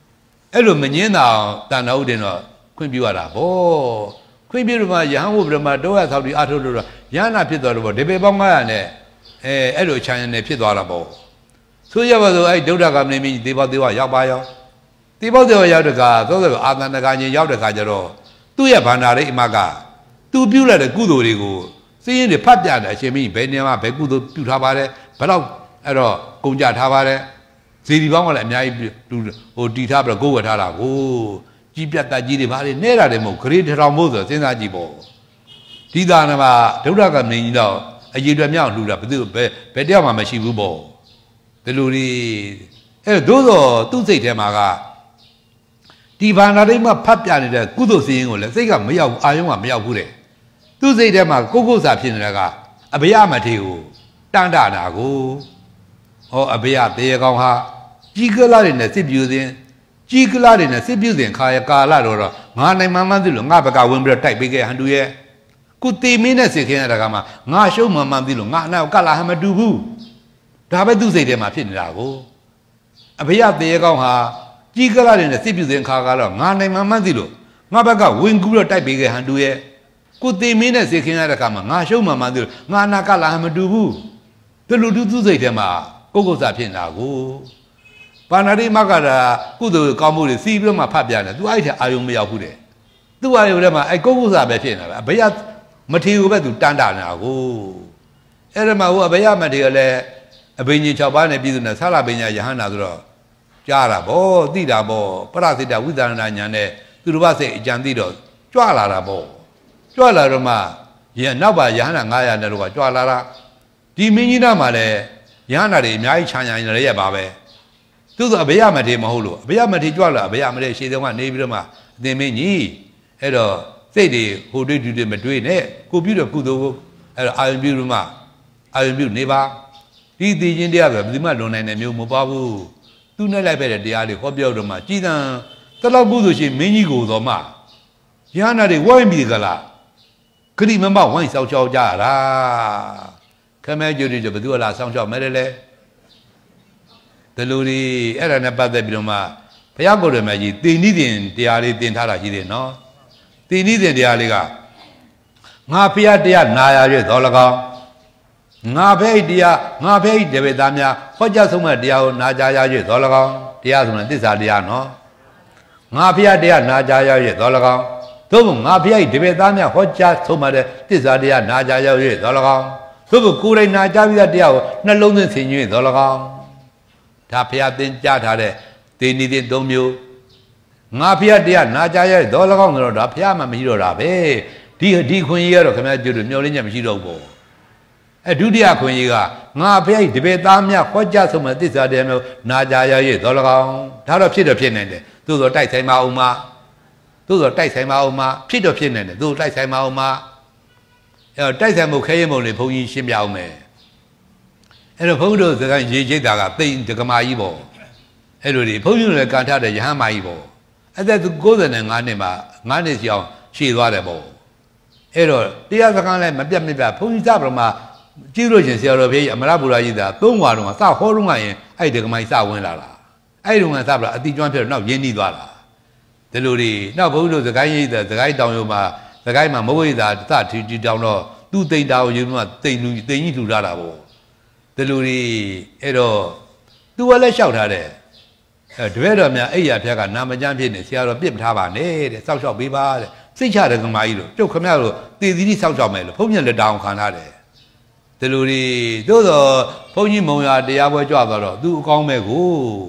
Speaker 1: အဲ့လိုမငင်းတာတန်တော်ဥတင်တော့ခွင့်ပြုရတာဗောခွင့်ပြုလို့မှယဟန်ဝုပ္ပဓမ္မတော့ရဆောက်ပြီးအထုတ်လို့တော့ယဟနာဖြစ်သွားတော့ဗောဒီပေပေါင်း900နဲ့အဲ့လိုခြံရည်နဲ့ဖြစ်သွားတာဗောဆိုရပါစို့အဲ့ဒုဒ္ဒကမင်းကြီးသေဘောသေးဝရောက်ပါရောသေဘောသေးဝရောက်တဲ့ကသောသောအာသန္တကချင်းရောက်တဲ့ခါကျတော့သူ့ရဲ့ဗန္ဒာရိအမကသူပြုတ်လိုက်တဲ့ကုသိုလ်တွေကိုစည်ရင်တွေဖတ်ပြတယ်အရှင်မင်းဘယ်နေမှာဘယ်ကုသိုလ်ပြုထားပါတယ်ဘယ်တော့အဲ့တော့ကုန်ကြထားပါတယ်ဇေဒီပေါင်းကလည်းအများကြီးဟိုတီထားပြီးတော့ကိုယ်ဝယ်ထားတာကိုကြီးပြတ်တတ်ကြီးတွေဘာတွေနဲတာတွေမဟုတ်ဂရေထောင်မို့ဆိုစဉ်းစားကြည့်ပေါ့ဒီသာနမှာဒုဒ္ဒကမင်းကြီးတော့အရေးတွေမြောက်လှူတာဘယ်တယောက်မှမရှိဘူးပေါ့ဒီလိုတွေအဲ့တော့သို့သောသူ့စိတ်ထဲမှာကဒီဘာနာတိတ်မှဖတ်ပြနေတဲ့ကုသိုလ်စည်းရင်ကိုလည်းစိတ်ကမရောက်ဘူးအာယုံကမရောက်ဘူးတဲ့သူ့စိတ်ထဲမှာကိုယ်စာဖြစ်နေတာကအဘယမထေကိုတန်တာတာကိုဟောအဘယတေကောင်ဟာကြီးကလာတွေနဲ့စစ်ပြူစဉ်ကြီးကလာတွေနဲ့စစ်ပြူစဉ်ခါရကာလတော့ငါနိုင်မှန်းသိလို့ငါဘက်ကဝင်ပြီးတော့တိုက်ပေးခဲ့ဟန်တူရဲ့ကုတီမင်းနဲ့စစ်ခင်းရတာကမှငါရှုံးမှန်းသိလို့ငါအနောက်ကလာဟမတူဘူးဒါပဲသူ့စိတ်ထဲမှာဖြစ်နေတာကိုအဘယတေကောင်ဟာကြီးကလာတွေနဲ့စစ်ပြူစဉ်ခါကတော့ငါနိုင်မှန်းသိလို့ငါဘက်ကဝင်ကူးတော့တိုက်ပေးခဲ့ဟန်တူရဲ့ကိုတေမင်းနဲ့စစ်ခင်းရတဲ့ခါမှာငါရှုံးမှန်းသိလို့ငါအနောက်ကလာဟမတူဘူးဒီလိုသူ့စိတ်ထဲမှာကိုယ်စာဖြစ်နေတာကိုဘာနာတိမကတာကုသိုလ်ကောင်းမှုတွေစီးပြီးတော့မှဖတ်ပြတယ်သူအဲ့ထအာယုံမရောက်ဘူးတဲ့သူ့အာယုံထဲမှာအဲ့ကိုယ်စာပဲဖြစ်နေတာပဲအဘယမထေကိုပဲသူတန်တာနေတာကိုအဲ့ဒါမှဟိုအဘယမထေကလည်းအဘိညာဉ်6ပါးနဲ့ပြည့်စုံတဲ့သလပညာယဟန္တာဆိုတော့ကြားတာဗောသိတာဗောပရစိတဝိသရဏညာနဲ့သူတို့ဘာစိတ်အကြံသိတော့ကြွလာတာဗောကြွလာတော့မှနောက်ပါယဟန္တာ900နဲ့တော့ကြွလာတာဒီမင်းကြီးသားမှာလည်းယဟန္တာတွေအများကြီးခြံရရပါပဲသူဆိုအဘယမထေမဟုတ်လို့အဘယမထေကြွလာအဘယမထေရှေ့တုန်းကနေပြီးတော့မှအသင်မင်းကြီးအဲ့တော့စိတ်တွေဟိုတွေးတွေမတွေးနဲ့ကိုပြုတော့ကုသိုလ်အဲ့တော့အာယုံပြုလို့မှအာယုံပြုနေပါဒီသိချင်းတရားပဲဘယ်သူမှလွန်နိုင်တယ်မျိုးမပါဘူးသူနဲ့လိုက်ပဲတဲ့တရားတွေဟောပြောတော့မှကြည်တံတလောက်ကုသိုလ်ရှိမင်းကြီးကိုတော့မှယဟန္တာတွေဝိုင်းပြီးကလားဂရိမမဝိုင်းဆောက်ချောက်ကြတာခမဲကျိုးတွေဘယ်သူကလာဆောင်းချောက်မဲလဲဒီလိုတွေအဲ့ဒါနဲ့ပတ်သက်ပြီးတော့မှဘုရားကိုယ်တော်မြတ်ကြီးတင်နိတင်တရားလေးတင်ထားတာရှိတယ်နော်တင်နိတင်တရားလေးကငါဖျားတရားနာရရွေ့တော်၎င်းငါဖဲ့တရားငါဖဲ့တပည့်သားများဟောကြားဆုံးမဲ့တရားကိုနာကြရရွေ့တော်၎င်းတရားဆိုရင်သစ္စာတရားနော်ငါဖျားတရားနာကြရရွေ့တော်၎င်းသို့မဟုတ်ငါဖျားတပည့်သားများဟောကြားဆုံးမဲ့သစ္စာတရားနာကြရရွေ့တော်၎င်းသို့မဟုတ်ကိုယ်တိုင်နာကြပြီးတဲ့တရားကိုနှလုံးသွင်းဆင်ញွေ့တော်၎င်းဒါဖျားသင်ကြားထားတဲ့တေနီတင်3မျိုးငါဖျားတရားနာကြရတော်၎င်းဆိုတော့ဒါဖျားမှမရှိတော့တာပဲဒီခွင့်ကြီးကတော့ခင်ဗျားတို့မျောလင်းချက်မရှိတော့ဘူးဒုတိယခွင့်ကြီးကငါဖျားတပည့်သားများဟောကြားဆုံးမဲ့သစ္စာတရားမျိုးနာကြရတော်၎င်းဒါတော့ဖြစ်နိုင်တယ်သို့သောတိုက်ဆိုင်မအောင်မသို့သောတိုက်ဆိုင်မအောင်မဖြစ်နိုင်တယ်သို့တိုက်ဆိုင်မအောင်မအဲ့တိုက်ဆိုင်မှုခဲရင်ပုံတွေဘုန်းကြီးရှင်းပြအောင်မယ်အဲ့တော့ဘုန်းတို့စကားရေးချိတ်တာကသိဒကမာကြီးပေါ့အဲ့လိုတွေဘုန်းကြီးလည်းကန်ထားတဲ့ယဟန်မကြီးပေါ့အဲ့ဒါ95နှစ်မှာ9နှစ်စီအောင်ရှည်သွားတယ်ပေါ့အဲ့တော့တရားစကားလည်းမပြတ်ဘုန်းကြီးစပရမကြည့်လို့ရှင်ဆရာတော်ဖေးအမရပူရာကြီးသာ3ဝါတော့စဟောတော့ကရင်အဲ့ဒကမာကြီးစဝင်လာတာအဲ့တုန်းကစပရအတိကျွမ်းဖြစ်တော့နောက်ရင်းနှီးသွားတာဒီလိုတွေနောက်ဘုန်းတို့စကားရေးတဲ့စကားတောင်ရုံမှာစကားမှာမဝိဇ္ဇာစထီတောင်တော့သူ့တိန်တာကိုယူမှတိန်ကြီးထူထားတာပေါ့ဒီလိုတွေအဲ့တော့သူကလည်းလျှောက်ထားတယ်တပည့်တော်များအဲ့ရဖျားကနာမကျမ်းဖြစ်နေဆရာတော်ပြစ်မထားပါနဲ့တဲ့စောက်လျှောက်ပေးပါတဲ့စိတ်ချတယ်ကမာကြီးလို့ကျုပ်ခမရလို့တည်သီးစောက်လျှောက်မယ်လို့ဘုန်းကြီးလက်တောင်းခံထားတယ်ဒီလိုတွေသို့တော့ဘုန်းကြီးမုံရတရားပွဲကြွသွားတော့သူအကောင်းမဲ့ကို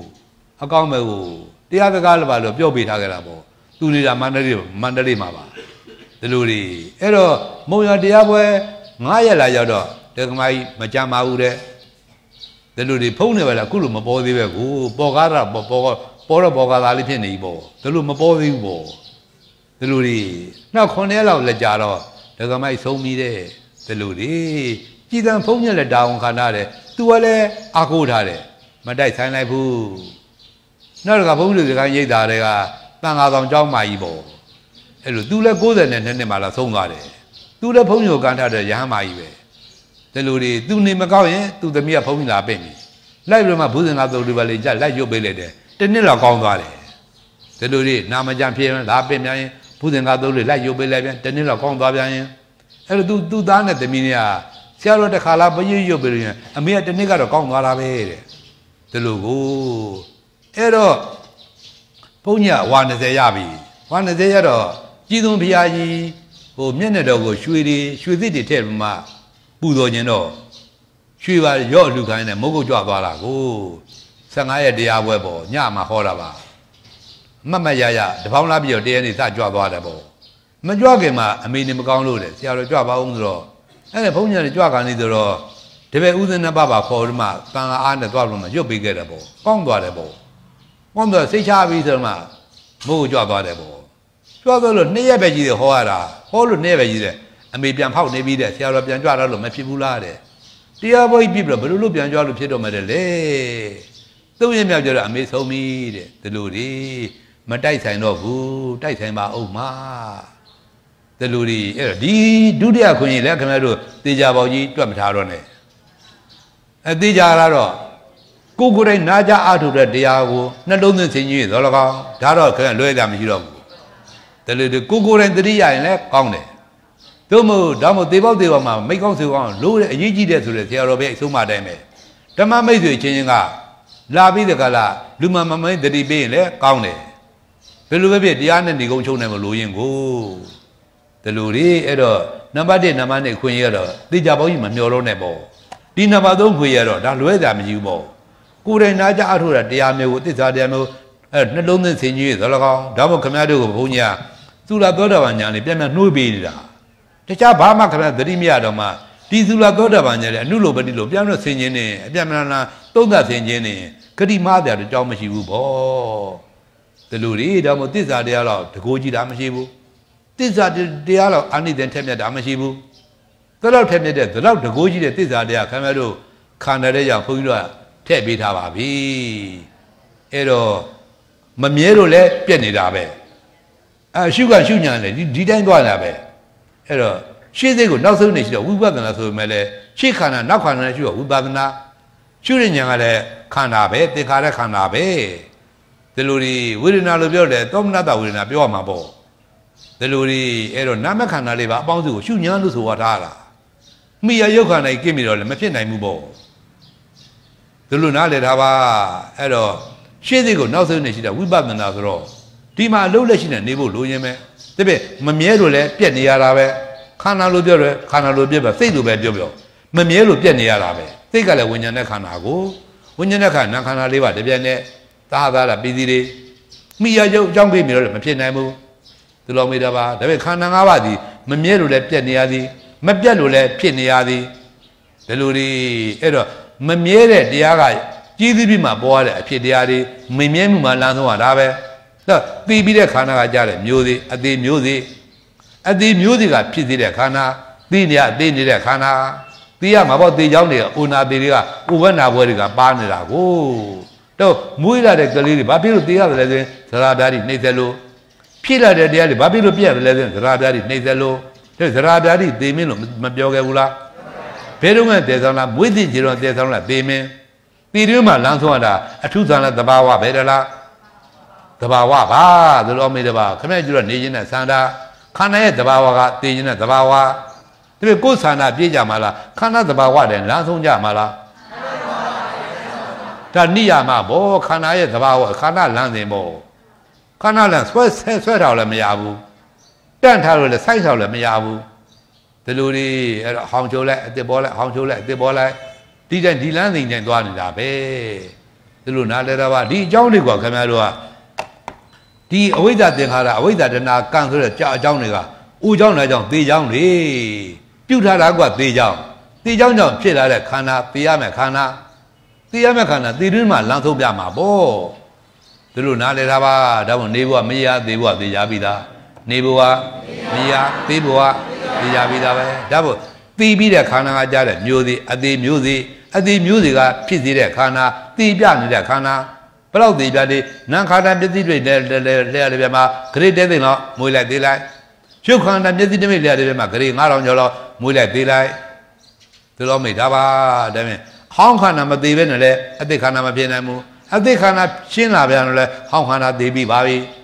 Speaker 1: တရားစကားလည်းပါလို့ပြောပေးထားကြတာပေါ့သူနေတာမန္တလေးမှာပါဒီလိုတွေအဲ့တော့မုံရတရားပွဲ9ရက်လာရောက်တော့တက္ကမကြီးမကြမ်းပါဘူးတဲ့ဒီလိုတွေဖုံးနေပါလားအခုလိုမပေါ်သေးပဲကိုပေါ်ကားတာပေါ်ကားသားလေးဖြစ်နေပြီပေါ့ဒီလိုမပေါ်သေးဘူးပေါ့ဒီလိုတွေနောက်9ရက်လောက်လက်ကြတော့တက္ကမကြီးဆုံးပြီးတဲ့ဒီလိုတွေကြည်တံဖုံးညက်လက်တောင်းခံထားတယ်သူကလည်းအာကိုထားတယ်မတိုက်ဆိုင်လိုက်ဘူးနောက်တော့ဘုန်းကြီးစကားရိတ်တာတွေကတန်ဃာဆောင်เจ้าမကြီးပေါ့အဲ့လိုသူလည်း92နှစ်မှလာဆုံးသွားတယ်သူလည်းဘုန်းကြီးကိုကန်ထားတဲ့ရဟန်းမကြီးပဲဒီလိုတွေသူနေမကောက်ရင်သူသမီးကဘုန်းကြီးလာပိတ်ပြီလိုက်ပြီးမှဘုဇင်္ဂသုတ်တွေပဲလေကြလိုက်ရုပ်ပေးလိုက်တယ်တနည်းတော့ကောင်းသွားတယ်ဒီလိုလေးနာမကြံဖြစ်ရင်လာပင်များရင်ဘုရင်ကတော့လေလိုက်ရုပ်ပေးလိုက်ပြန်တနေ့လောက်ကောင်းသွားပြန်ရင်အဲ့တော့သူသားနဲ့သမီးနဲ့ဆရာတော်တစ်ခါလာပရိရုပ်ပေးရင်အမေကတနေ့ကတော့ကောင်းသွားတာပဲတဲ့ဒီလိုကိုအဲ့တော့ဘုန်းကြီးဝါ20ရပြီဝါ20ရတော့ကြီးသွန်ဘုရားကြီးဟိုမျက်နှာတော်ကိုရွှေသစ်တွေထည့်ပြီးမှပူဇော်ခြင်းတော့ရွှေပါရော့လူခိုင်းနဲ့မုတ်ကုတ်ကြွသွားတာကို15ရက်တရားပွဲပေါ့ညမှာဟောတာပါမတ်ရတပေါင်းလားပြီးတော့တရားနေစကြွသွားတယ်ပေါ့မကြွခင်မှာအမေနေမကောင်းလို့လေဆရာတော်ကြွပါအောင်ဆိုတော့အဲ့ဒါဘုန်းကြီးကကြွကန်နေဆိုတော့တပည့်ဥစဉ်နှစ်ပါးပါခေါ်ပြီးမှတန်အားနဲ့သွားလို့မှရွတ်ပေးခဲ့တယ်ပေါ့ကောင်းသွားတယ်ပေါ့ကောင်းတော့စိတ်ချပြီးဆိုတော့မှမိုးကြွသွားတယ်ပေါ့ကြွသွားလို့2ရက်ပဲကြီးတယ်ဟောရတာဟောလို့2ရက်ပဲကြီးတယ်အမေပြန်ဖောက်နေပြီးတဲ့ဆရာတော်ပြန်ကြွတော့လို့မဖြစ်ဘူးလားတဲ့တရားပွဲပြပြီးတော့ဘယ်လိုပြန်ကြွလို့ဖြစ်တော့မှတဲ့လေ3ရက်မြောက်ကျတော့အမေဆုံးပြီတဲ့ဒီလိုဒီမတိုက်ဆိုင်တော့ဘူးတိုက်ဆိုင်ပါအောင်မှာဒီလိုဒီအဲ့တော့ဒီဒုတိယခွင့်ရင်လည်းခင်ဗျားတို့တေချာပေါကြီးတွက်မထားတော့နဲ့တေချာကတော့ကိုယ်တိုင်နာကြအားထုတ်တဲ့တရားကိုနှလုံးသွင်းခြင်းကြီးသော၎င်းဒါတော့ခင်ဗျာလွဲတာမရှိတော့ဘူးဒီလိုဒီကိုယ်တိုင်တတိယရင်လည်းကောင်းတယ်တို့မို့ဒါမို့သေပေါက်သေးပါမှာမိတ်ကောင်းစေကောင်းလို့တဲ့အရေးကြီးတဲ့ဆိုတဲ့ဆရာတော်ပဲအဆုံးမတိုင်းပဲဓမ္မမိတ်ဆွေချင်းချင်းကလာပြီးတကလားလူမမမိတ်တတိပေးရင်လည်းကောင်းတယ်ဘယ်လိုပဲဖြစ်တရားနဲ့နေကုန်ချုံနိုင်မလို့ရင်ကိုဒီလိုလေအဲ့တော့နံပါတ်1နံပါတ်2ခွင့်ရတော့တေချာပေါကြီးမမျောတော့နဲ့ပေါ့ဒီနံပါတ်3ခွင့်ရတော့ဒါလွဲတာမရှိဘူးပေါ့ကိုယ်တိုင်နာကြအထောက်တာတရားမျိုးကိုသစ္စာတရားမျိုးအဲ့နှလုံးသွင်းဆင်ကြီးသော၎င်းဒါမှမဟုတ်ခမရတို့ကိုဘုန်းကြီးကသုလာသောတာပန်ညာလေးပြန်ပြန်နှွေးပေးနေတာတခြားဘာမှခမရသတိမရတော့မှဒီသုလာသောတာပန်ညာလေးအနုလိုပတိလိုပြန်လို့ဆင်ခြင်းနေအပြန်မလားသုံးသပ်ဆင်ခြင်းနေဂတိမားတယ်တော့ကြောင်းမရှိဘူးပေါ့ဒီလိုလေဒါမှမဟုတ်သစ္စာတရားတော့တကိုးကြည့်တာမရှိဘူးသစ္စာတရားတော့အာနိသင်ထက်မြတ်တာမရှိဘူးဒါတော့ထက်မြတ်တဲ့ဒါတော့တကိုးကြည့်တဲ့သစ္စာတရားခမရတို့ခန္ဓာတဲ့ကြောင့်ဘုန်းကြီးတို့ထည့်ပေးထားပါပြီအဲ့တော့မမြဲလို့လည်းပြက်နေတာပဲရှုရှုညာလည်းဒီတိုင်းသွားတာပဲအဲ့တော့ရှေ့စိတ်ကိုနောက်ဆုံးနေရှိတော့ဝိပဿနာဆိုပေမဲ့လည်းရှေ့ခန္ဓာနောက်ခန္ဓာနဲ့ရှုတော့ဝိပဿနာရှုတဲ့ညာကလည်းခန္ဓာပဲသင်္ခါရခန္ဓာပဲဒီလိုဒီဝေဒနာလို့ပြောတယ်သောမနတဝေဒနာပြောရမှာပေါ့ဒီလိုဒီအဲ့တော့နာမခန္ဓာလေးပါအပေါင်းစုကိုရှုညာလို့ဆိုထားတာမိရယုတ်ခန္ဓာကြီးကိမိတော့လည်းမဖြစ်နိုင်ဘူးပေါ့ဒီလိုနားလည်ထားပါအဲ့တော့ရှေ့စိတ်ကိုနောက်ဆုံးနေရှိတာဝိပဿနာဆိုတော့ဒီမှာအလုံးလက်ရှိနေနေဖို့လိုရင်းပဲတပည့်မမြဲလို့လည်းပြက်နေရတာပဲခန္ဓာလို့ပြောတယ်ခန္ဓာလို့ပြက်ပဲစိတ်လို့ပဲပြောမမြဲလို့ပြက်နေရတာပဲစိတ်ကလည်းဝိညာဉ်နဲ့ခန္ဓာကိုဝိညာဉ်နဲ့ခန္ဓာခန္ဓာလေးပါတပြိုင်နဲ့သာသာလားပြီးစီတွေမိရရုပ်အကြောင်းကိမိတော့လည်းမဖြစ်နိုင်ဘူးဒီလိုမိတာပါဒါပေမဲ့ခန္ဓာ၅ပါးဒီမမြဲလို့လည်းပြက်နေရသည်မပြက်လို့လည်းဖြစ်နေရသည်ဒီလိုဒီအဲ့တော့မမြဲတဲ့တရားကကြီးသီးပြီးမှပေါ်ရတဲ့အဖြစ်တရားတွေမမြဲမှုမှလမ်းဆုံးရတာပဲတော့သိပြီးတဲ့ခန္ဓာကကြားတဲ့မျိုးစေ့အသေးမျိုးစေ့အသေးမျိုးစေ့ကဖြစ်သေးတဲ့ခန္ဓာသိနေရသိနေတဲ့ခန္ဓာသိရမှာပေါ့သိเจ้าတွေကအိုနာသေးတွေကဥပ္ပနာဘွဲတွေကပါနေတာကိုတော့မွေးလာတဲ့ကလေးတွေဘာဖြစ်လို့သိရတယ်လဲဆိုရင်သရဓာတ်တွေနှိမ့်သက်လို့ဖြစ်လာတဲ့တရားတွေဘာဖြစ်လို့ပြရတယ်လဲဆိုရင်သရဓာတ်တွေနှိမ့်သက်လို့တဲ့သရဓာတ်တွေသိမင်းလို့မပြောခဲ့ဘူးလားဘယ်တော့မှတည်ဆောင်လားမွေးသိကြတော့တည်ဆောင်လားသိမင်းဒီတွင်းမှာလမ်းဆုံးရတာအထုဆန်တဲ့သဘာဝပဲတလားသဘာဝပါသလိုမေးတပါခမဲ့ကျတော့နေခြင်းနဲ့ဆန္ဒခန္ဓာရဲ့သဘာဝကသိခြင်းနဲ့သဘာဝဒီလိုကိုယ်ဆန္ဒပြေးကြမှာလားခန္ဓာသဘာဝတဲ့လမ်းဆုံးကြမှာလားဒါနိယာမဘောခန္ဓာရဲ့သဘာဝခန္ဓာလမ်းစဉ်ဘောခန္ဓာလမ်းဆွဲထားလည်းမရဘူးတန့်ထားလို့လည်းစိုက်ထားလည်းမရဘူးဒီလိုတွေအဲ့တော့ဟောင်ချိုးလိုက်အစ်စ်ပေါ်လိုက်ဟောင်ချိုးလိုက်အစ်စ်ပေါ်လိုက်ဒီတိုင်းဒီလမ်းစဉ်တိုင်းသွားနေတာပဲဒီလိုနားလဲတာပါဒီအကြောင်းတွေကခင်ဗျားတို့ကဒီအဝိဇ္ဇသင်္ခါရအဝိဇ္ဇတဏကံဆိုတဲ့ကြာအကြောင်းတွေကဥကြောင်းနဲ့အကြောင်းသေကြောင်းလေပြုတ်ထားတာကသေကြောင်းသေကြောင်းကြောင့်ဖြစ်လာတဲ့ခန္ဓာသေရမယ်ခန္ဓာသေရမယ်ခန္ဓာသေတွင်းမှာလမ်းဆုံးပြမှာပေါ့ဒီလိုနားလဲတာပါဒါမှနေဘုရားမရသေးဘုရားသေကြပြီးသားနေဘုရားမရသေးဘုရားသေကြပြီးသားပဲဒါပေါ့သိပြီးတဲ့ခန္ဓာကကြားတဲ့မျိုးစေ့အသေးမျိုးစေ့အသေးမျိုးစေ့ကဖြစ်စေတဲ့ခန္ဓာသိပြနေတဲ့ခန္ဓာဘယ်တော့သိပြတယ်နံခန္ဓာပစ္စည်းတွေလဲရပြမှာဂရိတဲသိတော့မွေးလိုက်သေးလိုက်ရှုခန္ဓာပစ္စည်းတွေလဲရပြမှာဂရိ9000ကျော်တော့မွေးလိုက်သေးလိုက်ဒီလိုမိဒါပါဒါဖြင့်ဟောင်းခန္ဓာမသေးပဲနဲ့လေအသိခန္ဓာမဖြစ်နိုင်ဘူးအသိခန္ဓာရှင်းလာပြန်တော့လေဟောင်းခန္ဓာသေးပြီးပါပြီ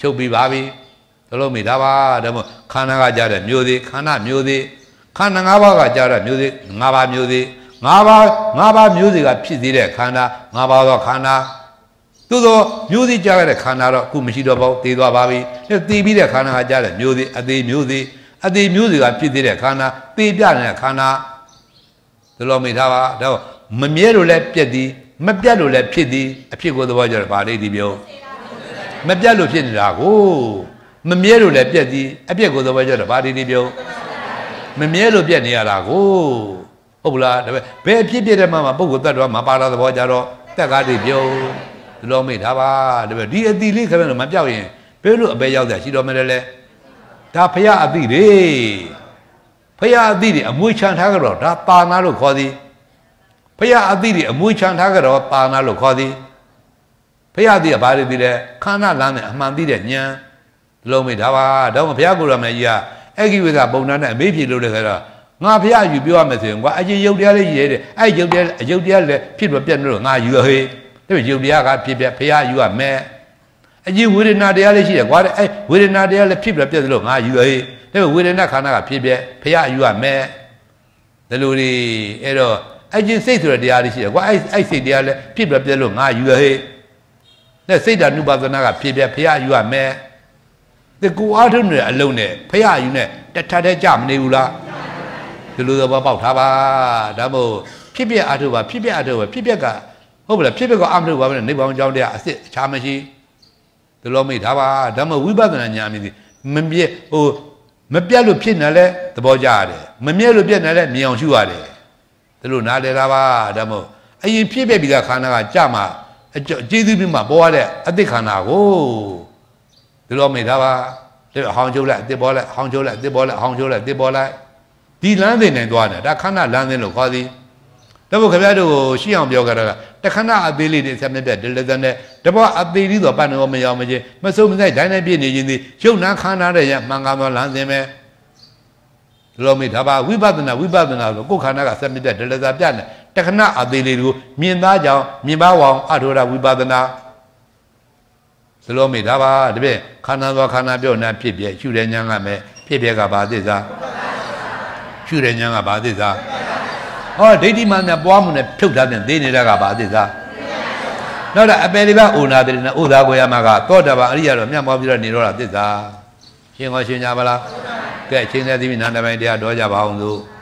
Speaker 1: ချုပ်ပြီးပါပြီဒီလိုမိဒါပါဒါမှခန္ဓာကကြားတဲ့မျိုးသေးခန္ဓာမျိုးသေးခန္ဓာ၅ပါးကကြားတဲ့မျိုးသေး၅ပါးမျိုးသေး၅ပါးမျိုးသေးကဖြစ်သေးတဲ့ခန္ဓာ၅ပါးသောခန္ဓာသို့သောမျိုးသေးကြားတဲ့ခန္ဓာတော့အခုမရှိတော့ပါဘူးတည်သွားပါပြီတည်ပြီးတဲ့ခန္ဓာကကြားတဲ့မျိုးသေးအသေးမျိုးသေးကဖြစ်သေးတဲ့ခန္ဓာတည်ပြနေတဲ့ခန္ဓာဒီလိုမိဒါပါတော့မမြဲလို့လည်းပြက်သည်မပြတ်လို့လည်းဖြစ်သည်အဖြစ်ကိုသဘောကျတယ်ဗာလိဒီပြောမပြတ်လို့ဖြစ်နေတာကိုမမြဲလို့လည်းပြက်သည်အပြက်ကိုသဘောကျတယ်ဗာလိဒီပြောမမြဲလို့ပြက်နေရတာကိုဟုတ်လားဒါပဲဘယ်အဖြစ်ပြတဲ့မှာပုဂ္ဂိုလ်တ attva မပါတာသဘောကျတော့တက်ကားတွေပြောဒီလိုမိဒါပါဒါပဲဒီအတိလေးခက်လို့မပြောက်ရင်ဘယ်လိုအပဲရောက်တယ်ရှိတော်မယ်လဲဒါဖရာအတိတွေဖရာအတိတွေအမွေချမ်းထားကြတော့ဒါပါဏလို့ခေါ်သည်ဖရာအတိတွေအမွေချမ်းထားကြတော့ပါဏလို့ခေါ်သည်ဖရာအတိကဘာတွေသိလဲခန္ဓာလမ်းနဲ့အမှန်သိတဲ့ဉာဏ်ဒီလိုမိဒါပါတော့ဘုရားကိုယ်တော်မြတ်ကြီးကအဂိဝေဒပုံနာနဲ့အမေးဖြေလို့လည်းဆိုတော့ငါဖရာယူပြောရမယ်ဆိုရင်ကွာအကျဉ်းရုပ်တရားလေးရေးတယ်အဲ့ရုပ်တရားလည်းဖြစ်တော့ပြက်လို့ငါယူရဟေးဒါပေမဲ့ရုပ်တရားကဖြစ်ပြဖရာယူရမယ်အကျဉ်းဝေဒနာတရားလေးရှိတယ်ကွာအဲ့ဝေဒနာတရားလည်းဖြစ်ပြက်လို့ငါယူရဟေးဒါပေမဲ့ဝေဒနာခန္ဓာကဖြစ်ပြဖရာယူရမယ်ဒီလိုတွေအဲ့တော့အကျဉ်းစိတ်ဆိုတဲ့တရားလေးရှိတယ်ကွာအဲ့စိတ်တရားလည်းဖြစ်ပြက်လို့ငါယူရဟေးဒါစိတ်ဓာတ်နုပါဒနာကဖြစ်ပြဖရာယူရမယ်ဒီကိုအားထုတ်နေတဲ့အလုံးနဲ့ဖရာယူနဲ့တထတဲ့ကြမနေဘူးလားဒီလိုသဘောပေါက်ထားပါဒါမို့ဖြစ်ပြအားထုတ်ပါဖြစ်ပြအားထုတ်ပါဖြစ်ပြကဟုတ်ပါလားဖြစ်ပြကအားမထုတ်ပါဘဲနိဗ္ဗာန်ကြောင်းတရားအစစ်အခြားမရှိဒီလိုမိထားပါဒါမို့ဝိပဿနာဉာဏ်မြည်မပြည့်မပြတ်လို့ဖြစ်နေလဲသဘောကျရတယ်မမြဲလို့ပြတ်နေလဲမြင်အောင်ရှုရတယ်ဒီလိုနားလည်တာပါဒါမို့အရင်ဖြစ်ပြပြီးသားခန္ဓာကကြမှာကျေးဇူးပြုမှာပေါ်ရတဲ့အတိတ်ခန္ဓာကိုဒီလိုမိထားပါဒီအဟောင်းချုပ်လိုက်အစ်ပေါ်လိုက်အဟောင်းချုပ်လိုက်အစ်ပေါ်လိုက်အဟောင်းချုပ်လိုက်အစ်ပေါ်လိုက်ဒီလမ်းစဉ်နဲ့သွားတယ်ဒါခန္ဓာလမ်းစဉ်လို့ခေါ်သည်ဒါမို့ခင်ဗျားတို့ကိုရှင်းအောင်ပြောကြတာကတခဏအသေးလေးတွေဆက်မြတ်တဲ့ဒလဇန်နဲ့တဘောအသေးလေးတော့ပတ်နေမရောမချင်းမစုံမဆိုင်ဒိုင်းနဲ့ပြည့်နေခြင်းသည်ရုပ်နာခန္ဓာတဲ့ရမှန်ကန်သောလမ်းစဉ်ပဲဒီလိုမိဒါပါဝိပဿနာဆိုကိုယ်ခန္ဓာကဆက်မြတ်တဲ့ဒလဇာပြနဲ့တခဏအသေးလေးကိုမြင်သားကြောင်မြင်ပါဝအောင်အထောရဝိပဿနာဒီလိုမိဒါပါတပည့်ခန္ဓာသောခန္ဓာပြောနာဖြစ်ပြရှုတဲ့ဉာဏ်ကမဲ့ဖြစ်ပြကဘာသစ္စာရှုတဲ့ဉာဏ်ကဘာသစ္စာဟောဒိဋ္ဌိမှန်နဲ့ပွားမှုနဲ့ဖြုတ်ထားတဲ့သိနေတာကဘာသစ္စာနောက်တော့အပယ်လေးပါဩနာတိနဲ့ဥသာကိုရမှာကသောတာပန်အရိယတော့မြတ်မောပြီးတော့နေတော့တာသစ္စာရှင်းကြပါလားကဲရှင်းတဲ့သီမိနန္ဒပိုင်းတရားတော်ကြပါအောင်လို့